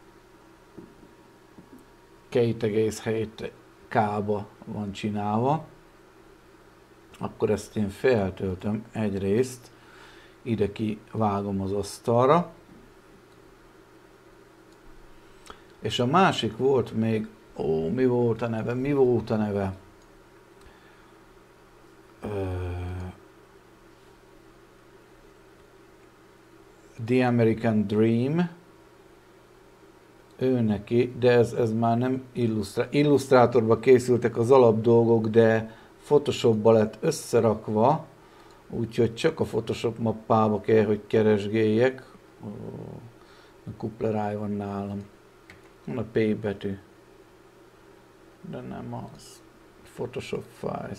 S1: 2,7 K-ba van csinálva, akkor ezt én feltöltöm egyrészt, ide kivágom az asztalra, és a másik volt még, mi volt a neve? The American Dream, ő neki, de ez már nem Illustratorba készültek az alapdolgok, de Photoshopba lett összerakva, úgyhogy csak a Photoshop mappába kell, hogy keresgéljek. A kupleráj van nálam. A P betű. De nem az. Photoshop Files.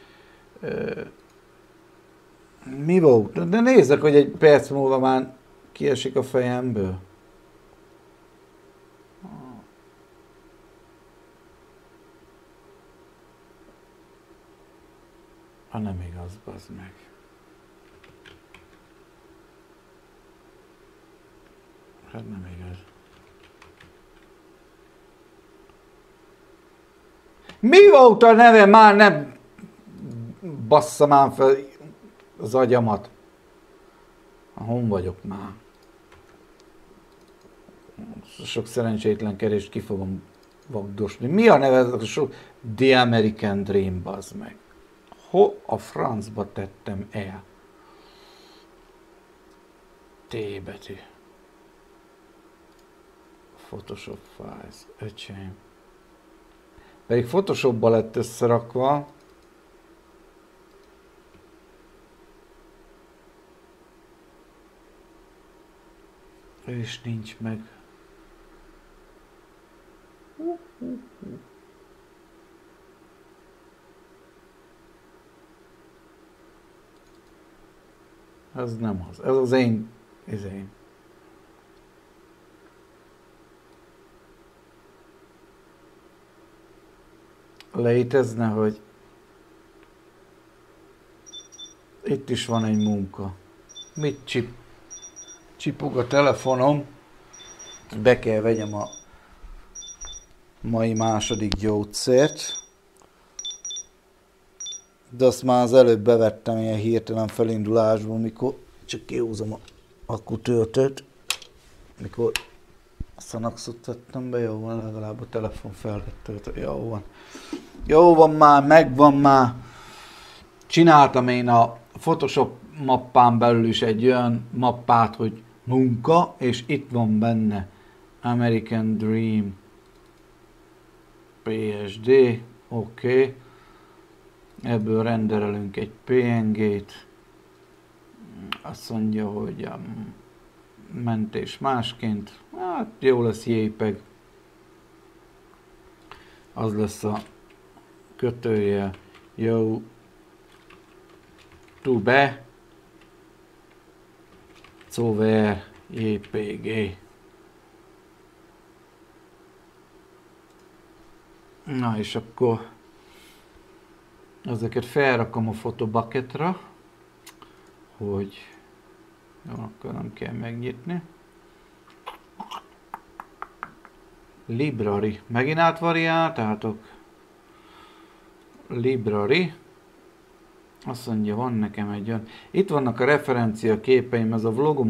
S1: Mi volt? De nézzek, hogy egy perc múlva már kiesik a fejemből. Nem igaz, bazd meg. Hát nem igaz. Mi volt a neve? Már nem bassza már fel az agyamat. Hon vagyok már? Sok szerencsétlenkedést ki fogom vagdosni. Mi a neve? The American Dream, bazd meg. Ho a francba tettem el? T betű. Photoshop Files. Öcsém. Pedig Photoshopba lett összerakva. És nincs meg. Ez nem az. Ez az én. Létezne, hogy itt is van egy munka. Mit csipog a telefonom? Be kell vegyem a mai második gyógyszert. De azt már az előbb bevettem ilyen hirtelen felindulásból, mikor csak kihúzom a akkutöltőt. Mikor a Szanaxot tettem be, jó van, legalább a telefon fel lett töltve. Jó van. Jó van már, megvan már. Csináltam én a Photoshop mappán belül is egy olyan mappát, hogy munka, és itt van benne American Dream PSD, oké. Ebből rendelünk egy PNG-t. Azt mondja, hogy a mentés másként. Hát jó lesz JPEG. Az lesz a kötője. Jó. Tube. Cover. JPG. Na és akkor ezeket felrakom a fotobucketra, hogy jó, akkor nem kell megnyitni. Library. Megint átvariáltátok? Library. Azt mondja, van nekem egy olyan. Itt vannak a referencia képeim, ez a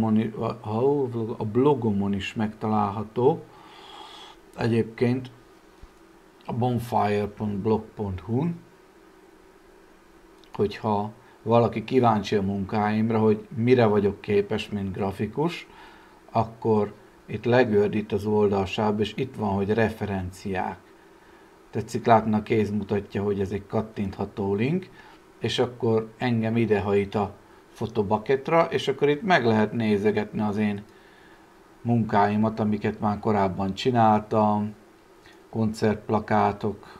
S1: blogomon is megtalálható. Egyébként a bonfire.blog.hu-n, hogyha valaki kíváncsi a munkáimra, hogy mire vagyok képes, mint grafikus, akkor itt legördít az oldalsába, és itt van, hogy referenciák. Tetszik látni, a kéz mutatja, hogy ez egy kattintható link, és akkor engem idehajít a fotobucketra, és akkor itt meg lehet nézegetni az én munkáimat, amiket már korábban csináltam, koncertplakátok,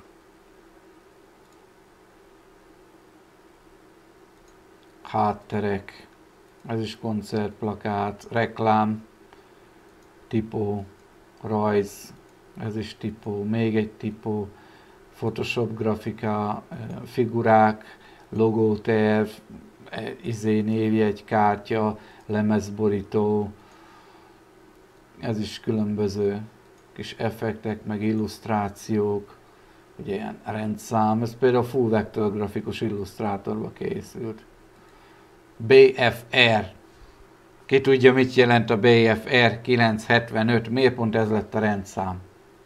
S1: hátterek, ez is koncertplakát, reklám, tipó, rajz, ez is tipó, még egy tipó, Photoshop grafika, figurák, logóterv, névjegykártya, lemezborító, ez is különböző kis effektek, meg illusztrációk, ugye ilyen rendszám, ez például full vektor grafikus illusztrátorba készült. BFR. Ki tudja, mit jelent a BFR 975, miért pont ez lett a rendszám?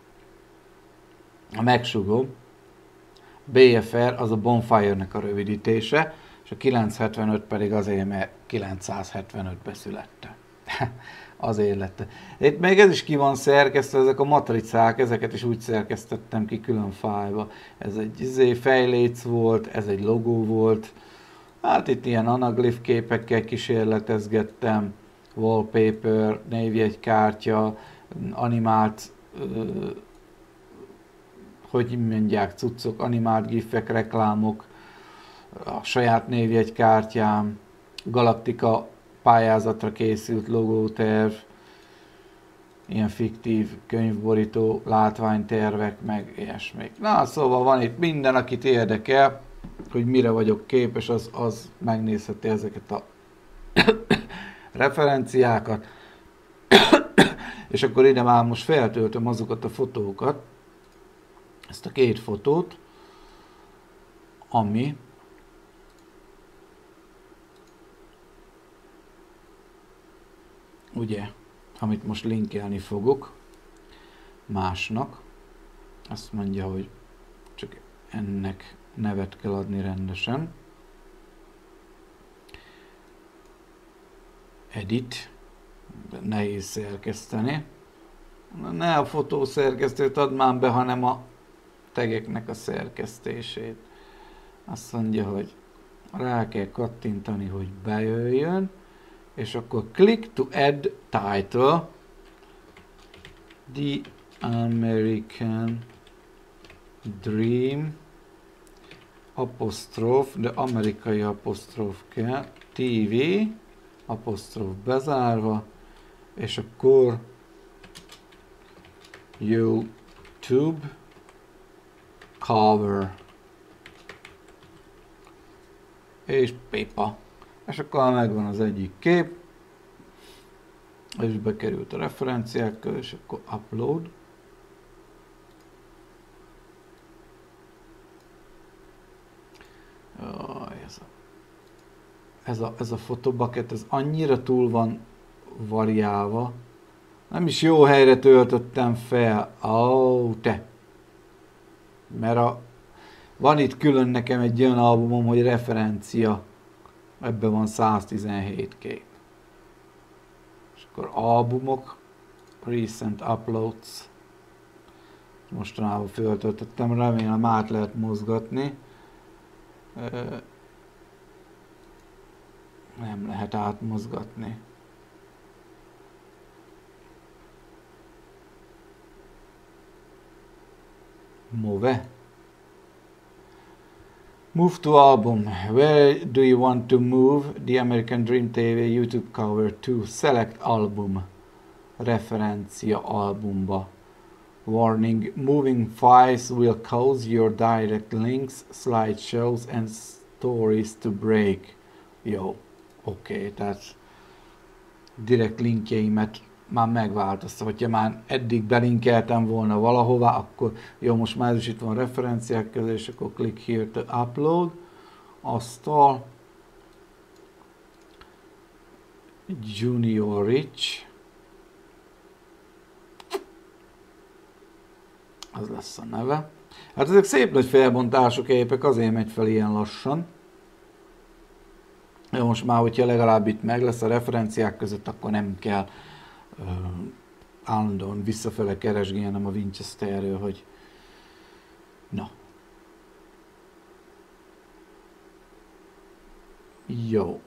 S1: A megsugom. BFR az a Bonfire-nek a rövidítése, és a 975 pedig azért, mert 975-be születtem. Azért lett. Itt még ez is ki van szerkesztve, ezek a matricák, ezeket is úgy szerkesztettem ki külön fájlba. Ez egy fejléc volt, ez egy logó volt. Hát itt ilyen anaglif képekkel kísérletezgettem, wallpaper, névjegykártya, animált, hogy mondják, cuccok, animált gifek, reklámok, a saját névjegykártyám, Galaktika pályázatra készült logóterv, ilyen fiktív könyvborító, látványtervek, meg ilyesmik. Na, szóval van itt minden, akit érdekel, hogy mire vagyok képes, az megnézheti ezeket a referenciákat. És akkor ide már most feltöltöm azokat a fotókat, ezt a két fotót, ami ugye, amit most linkelni fogok másnak, azt mondja, hogy csak ennek nevet kell adni rendesen. Edit, de nehéz szerkeszteni. Ne a fotószerkesztőt add már be, hanem a tegeknek a szerkesztését. Azt mondja, hogy rá kell kattintani, hogy bejöjjön, és akkor click to add title, The American Dream, apostróf, de amerikai apostróf kell, TV, apostróf bezárva, és akkor YouTube cover, és pipa. És akkor megvan az egyik kép, és bekerült a referenciák közé, és akkor upload. Ez a fotobucket, ez annyira túl van variálva. Nem is jó helyre töltöttem fel. Te! Mert van itt külön nekem egy olyan albumom, hogy referencia. Ebben van 117 kép. És akkor albumok, recent uploads. Mostanában föltöltöttem, remélem át lehet mozgatni. Nem lehet átmozgatni. Move. Move to album. Where do you want to move the American Dream TV YouTube cover to? Select album. Referencia albumba. Warning. Moving files will cause your direct links, slideshows and stories to break. Jó. Oké, tehát direkt linkjeimet már megváltoztam. Hogyha már eddig belinkeltem volna valahová, akkor jó, most már is itt van referenciák közé, és akkor click here to upload. Asztal. Junior Rich. Az lesz a neve. Hát ezek szép nagy felbontású képek, azért megy fel ilyen lassan. Jó, most már, hogyha legalább itt meg lesz a referenciák között, akkor nem kell állandóan visszafele keresgélnem a Winchesterről, hogy na. Jó.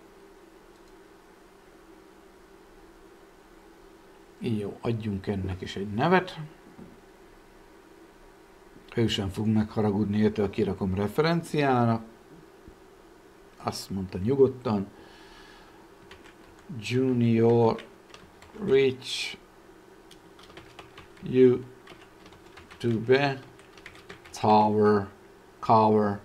S1: Jó, adjunk ennek is egy nevet. Ő sem fog megharagudni, érte, kirakom referenciának. Azt mondta nyugodtan. Junior Rich YouTube Tower Cover.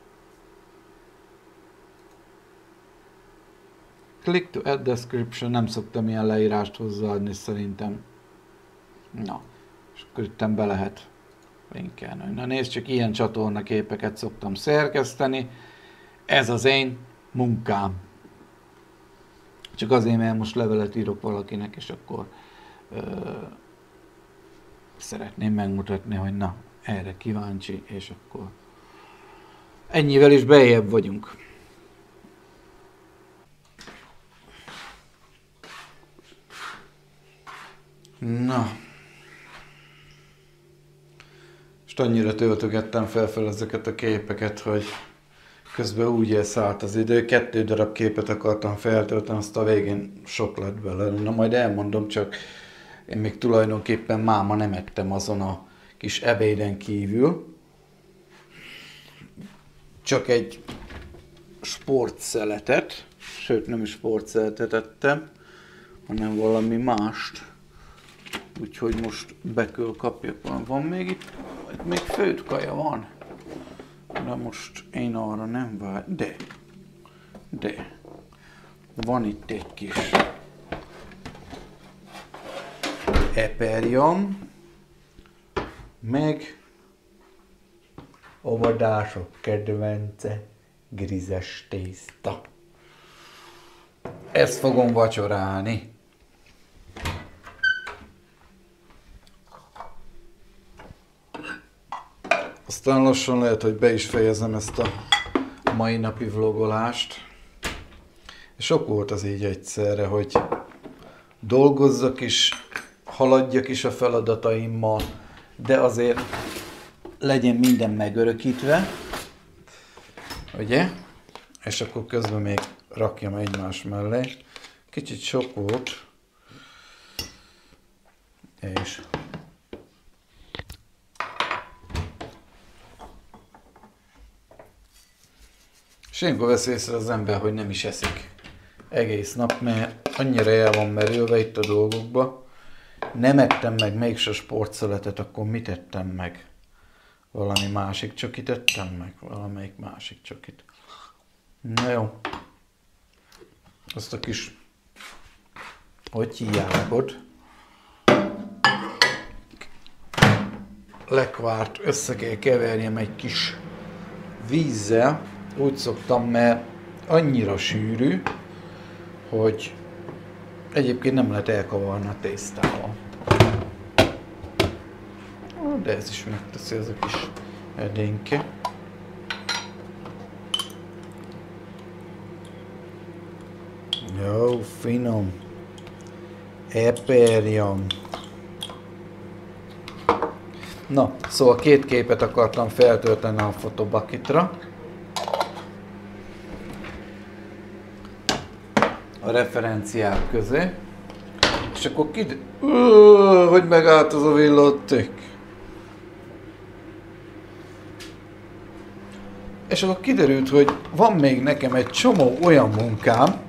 S1: Click to add description, nem szoktam ilyen leírást hozzáadni szerintem. Na, és akkor itt be lehet linkelni. Na nézd, csak ilyen csatornaképeket szoktam szerkeszteni. Ez az én munkám. Csak azért, mert most levelet írok valakinek, és akkor szeretném megmutatni, hogy na, erre kíváncsi, és akkor ennyivel is beljebb vagyunk. Na. Most annyira töltögettem fel ezeket a képeket, hogy közben úgy elszállt az idő. 2 darab képet akartam feltölteni, azt a végén sok lett belőle. Na majd elmondom, csak én még tulajdonképpen máma nem ettem azon a kis ebéden kívül. Csak egy sportszeletet, sőt nem is sportszeletet ettem, hanem valami mást. Úgyhogy most be kell kapjak valamit. Van még itt még főtt kaja van. De most én arra nem vágyom. De. Van itt egy kis eperjam. Meg a vadások kedvence grizes tészta. Ezt fogom vacsorálni. Aztán lassan lehet, hogy be is fejezem ezt a mai napi vlogolást. Sok volt az így egyszerre, hogy dolgozzak is, haladjak is a feladataimmal, de azért legyen minden megörökítve, ugye? És akkor közben még rakjam egymás mellé. Kicsit sok volt, és ilyenkor vesz észre az ember, hogy nem is eszik egész nap, mert annyira el van merülve itt a dolgokba. Nem ettem meg mégse sportszeletet, akkor mit ettem meg? Valami másik csokit ettem meg? Valamelyik másik csokit. Na jó. Azt a kis... Hogy hívják ott? Lekvárt össze kell keverjem egy kis vízzel. Úgy szoktam, mert annyira sűrű, hogy egyébként nem lehet elkavarni a tésztával. De ez is megteszi ez a kis edénke. Jó, finom. Eperjam. Na, szóval 2 képet akartam feltölteni a Photobukitra. A referenciák közé. És akkor hogy megállt az a villotték. És akkor kiderült, hogy van még nekem egy csomó olyan munkám,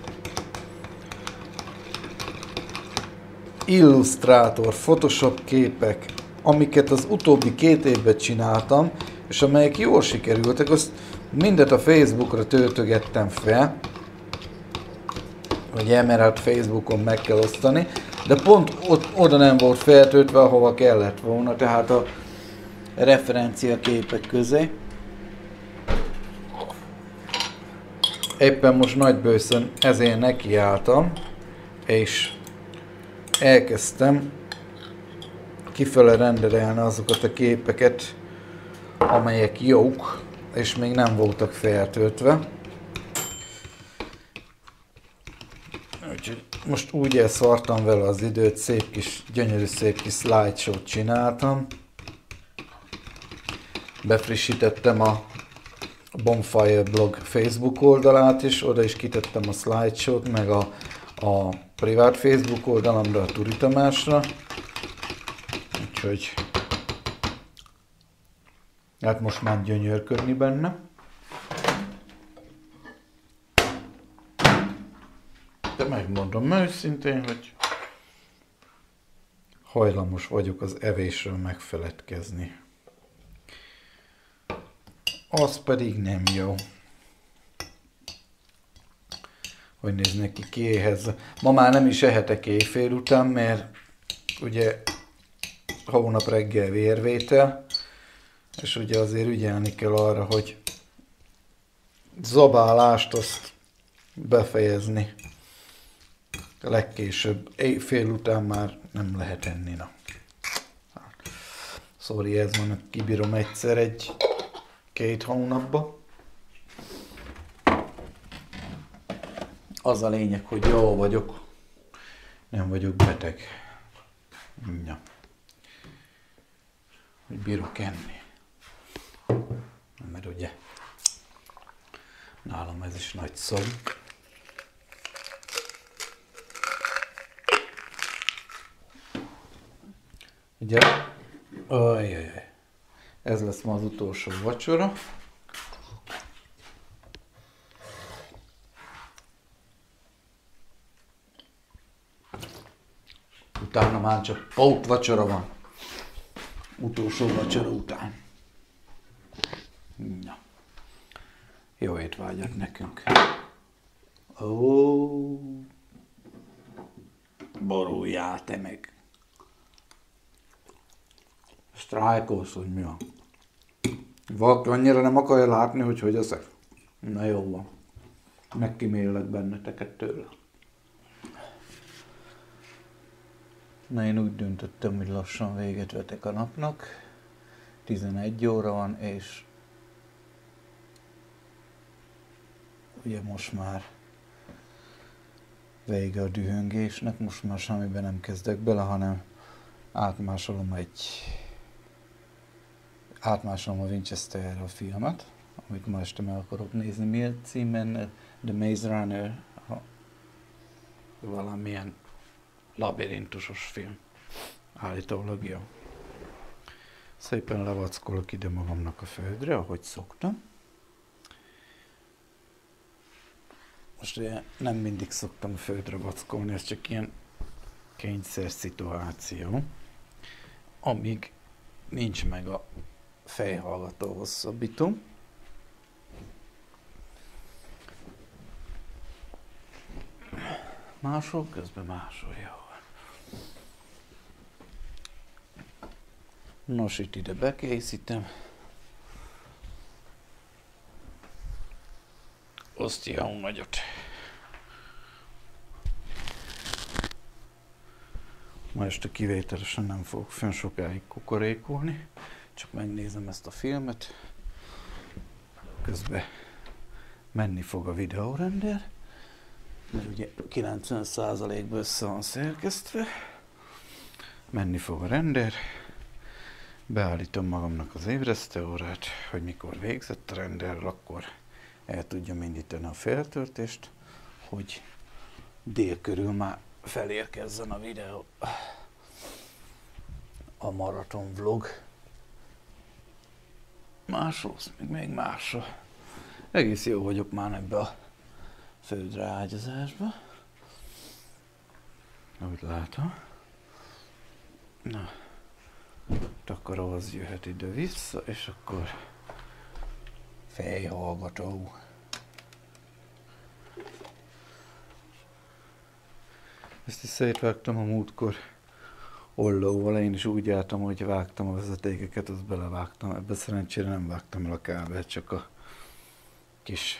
S1: Illustrator, Photoshop képek, amiket az utóbbi 2 évben csináltam, és amelyek jól sikerültek, azt mindet a Facebookra töltögettem fel, ugye, mert hát Facebookon meg kell osztani, de pont oda nem volt feltöltve, ahova kellett volna, tehát a referencia képek közé. Éppen most nagybőszön ezért nekiálltam, és elkezdtem kifele renderelni azokat a képeket, amelyek jók, és még nem voltak feltöltve. Úgyhogy most úgy elszartam vele az időt, szép kis, gyönyörű szép kis slideshow-t csináltam. Befrissítettem a Bonfire blog Facebook oldalát is, oda is kitettem a slideshow-t, meg a privát Facebook oldalamra, a Turi Tamásra. Úgyhogy hát most már gyönyörködni benne. De megmondom őszintén, hogy hajlamos vagyok az evésről megfeledkezni. Az pedig nem jó. Hogy néz neki ki éhez. Ma már nem is ehetek éjfél után, mert ugye hónap reggel vérvétel, és ugye azért ügyelni kell arra, hogy zabálást azt befejezni. Legkésőbb éjfél után már nem lehet enni. Na. Sorry, ez van, kibírom egyszer egy-két hónapba. Az a lényeg, hogy jó vagyok, nem vagyok beteg. Ja. Hogy bírok enni. Mert ugye nálam ez is nagy szó. Ugye? Ajjajjaj. Ez lesz ma az utolsó vacsora. Utána már csak pótvacsora van. Utolsó vacsora után. Na. Jó étvágyat nekünk. Ó, boruljál te meg. Sztrájkolsz, hogy mi van? Valaki annyira nem akarja látni, hogy eszek. Na jó van. Megkímélek benneteket tőle. Na én úgy döntöttem, hogy lassan véget vetek a napnak. 11 óra van, és ugye most már vége a dühöngésnek, most már semmiben nem kezdek bele, hanem átmásolom a Winchesterre a filmet, amit ma este meg akarok nézni. Mi a címen? The Maze Runner, valamilyen labirintusos film. Állítólag jó. Szépen levackolok ide magamnak a földre, ahogy szoktam. Most ugye nem mindig szoktam a földre vackolni, ez csak ilyen kényszer szituáció. Amíg nincs meg a fejhallgató hosszabbító. Másol, közben másol, jó. Nos, itt ide bekészítem. Osztja nagyot. Ma este kivételesen nem fogok fenn sokáig kukorékolni, csak megnézem ezt a filmet. Közben menni fog a videórender, mert ugye 90%-ban össze van szerkesztve. Menni fog a render. Beállítom magamnak az ébresztőórát, hogy mikor végzett a renderrel, akkor el tudjam indítani a feltöltést, hogy dél körül már felérkezzen a videó, a maraton vlog. Másolsz, még másol. Egész jó vagyok már ebbe a földre ágyazásba. Ahogy látom. Na, takaró az jöhet ide vissza, és akkor fejhallgató. Ezt is szétvágtam a múltkor ollóval, én is úgy álltam, hogy vágtam a vezetékeket, azt belevágtam. Ebben szerencsére nem vágtam el a kábelt, csak a kis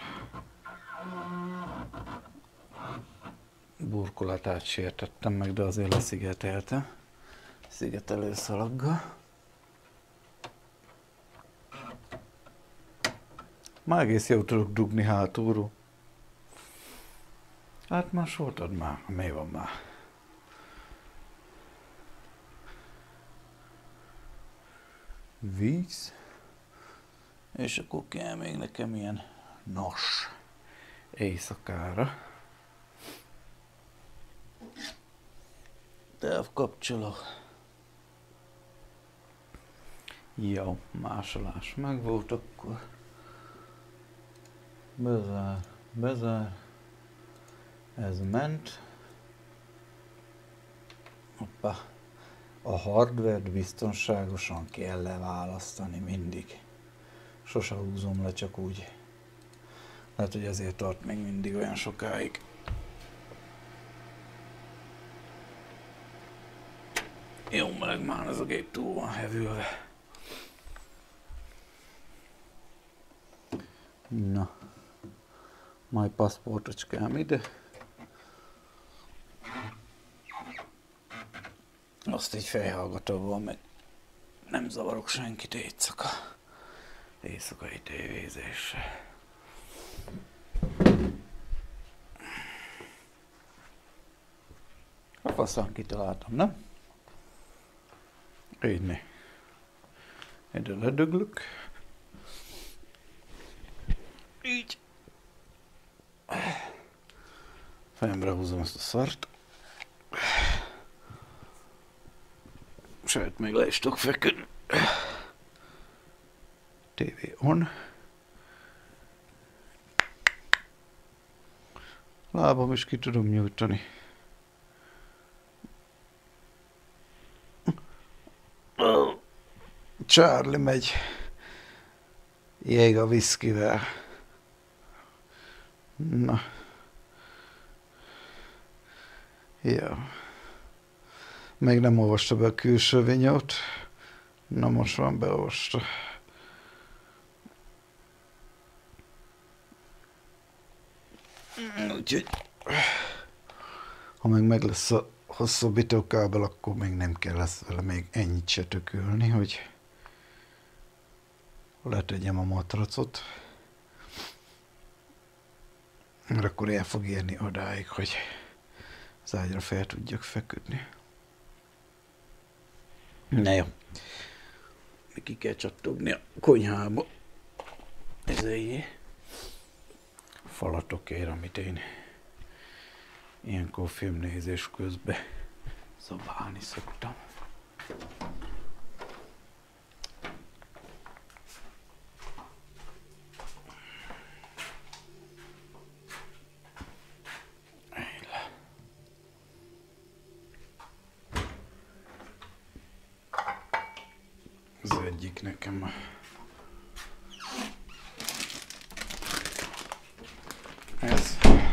S1: burkolatát sértettem meg, de azért leszigeteltem. Szigetelő szalaggal. Már egész jól tudok dugni hátulról. Hát már sortad már, mi van már? Víz. És akkor kell még nekem ilyen nos éjszakára. Kapcsolok. Jó, másolás megvolt, akkor bezár, ez ment. Hoppá. A hardware-t biztonságosan kell leválasztani mindig. Sose húzom le csak úgy. Lehet, hogy ezért tart még mindig olyan sokáig. Jó meleg már ez a gép, túl van hevülve. Na, majd paszportocskám ide. Azt egy fejhallgatóval meg nem zavarok senkit éjszakai tévézéssel. A faszán kitaláltam, nem? Így ne. Ide ledöglök. Így. Fejemre húzom ezt a szart. Sőt, még le is tudok feküdni. TV on. Lábam is ki tudom nyújtani. Charlie megy. Jég a viszkivel. Na. Jó. Még nem olvasta be a külső vinyót. Na most van, beolvasta. Úgyhogy ha meg lesz a hosszabbítókábel, akkor még nem kell lesz vele még ennyit se tökülni, hogy letegyem a matracot. Mert akkor el fog érni odáig, hogy az ágyra fel tudjak feküdni. Na jó. Még ki kell csattogni a konyhába. Ez egy falatokért, amit én ilyenkor filmnézés közben zabálni szoktam. Az egyik nekem a ez.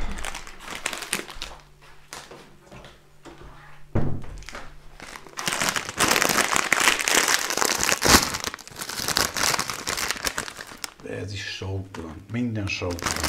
S1: De ez is showplan, minden showplan.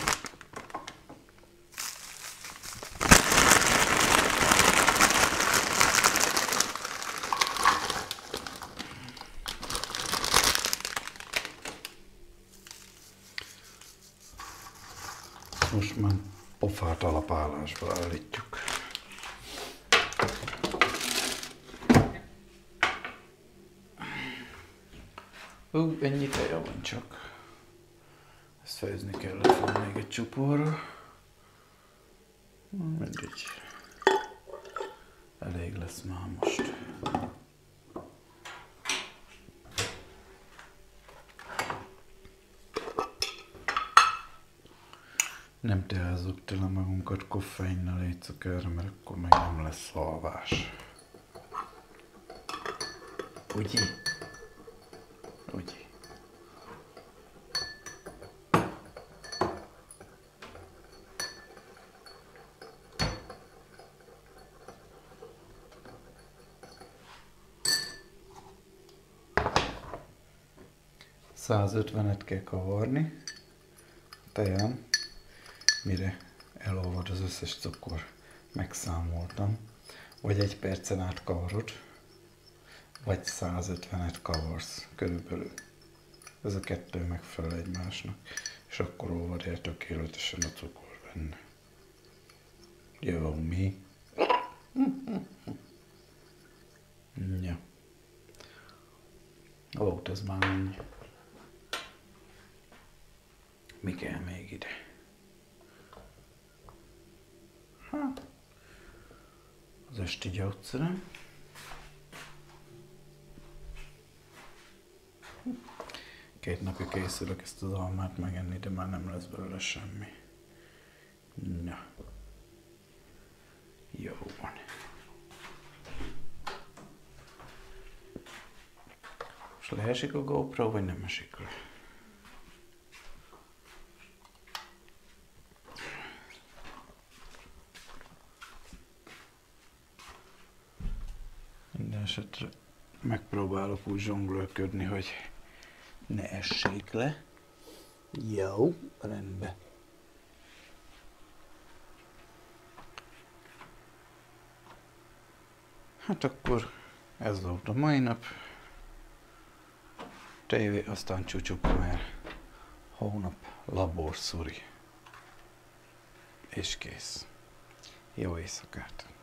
S1: Most már pofát alapállásba állítjuk. Ennyi teja van csak. Ezt főzni kellett volna még egy csuporra. Mindegy. Elég lesz már most. Nem teázzuk tele magunkat koffeinnal éjszakára, mert akkor meg nem lesz alvás. Ugye? Ugye? ...150-et kell kavarni a teján, mire elolvad az összes cukor. Megszámoltam. Vagy 1 percen át kavarod, vagy 150-et kavarsz körülbelül. Ez a kettő megfelel egymásnak, és akkor olvad el tökéletesen a cukor benne. Jó, mi? Ja. Volt ez már ennyi. Mi kell még ide? Az esti gyógyszerem. Két napja készülök ezt az almát megenni, de már nem lesz belőle semmi. Na. Jó van. Most leesik a GoPro, vagy nem esik le? Minden esetre megpróbálok úgy zsonglőrködni, hogy ne essék le. Jó, rendben. Hát akkor ez volt a mai nap. Tévé, aztán csúcsuk, mert hónap laborszuri. És kész. Jó éjszakát!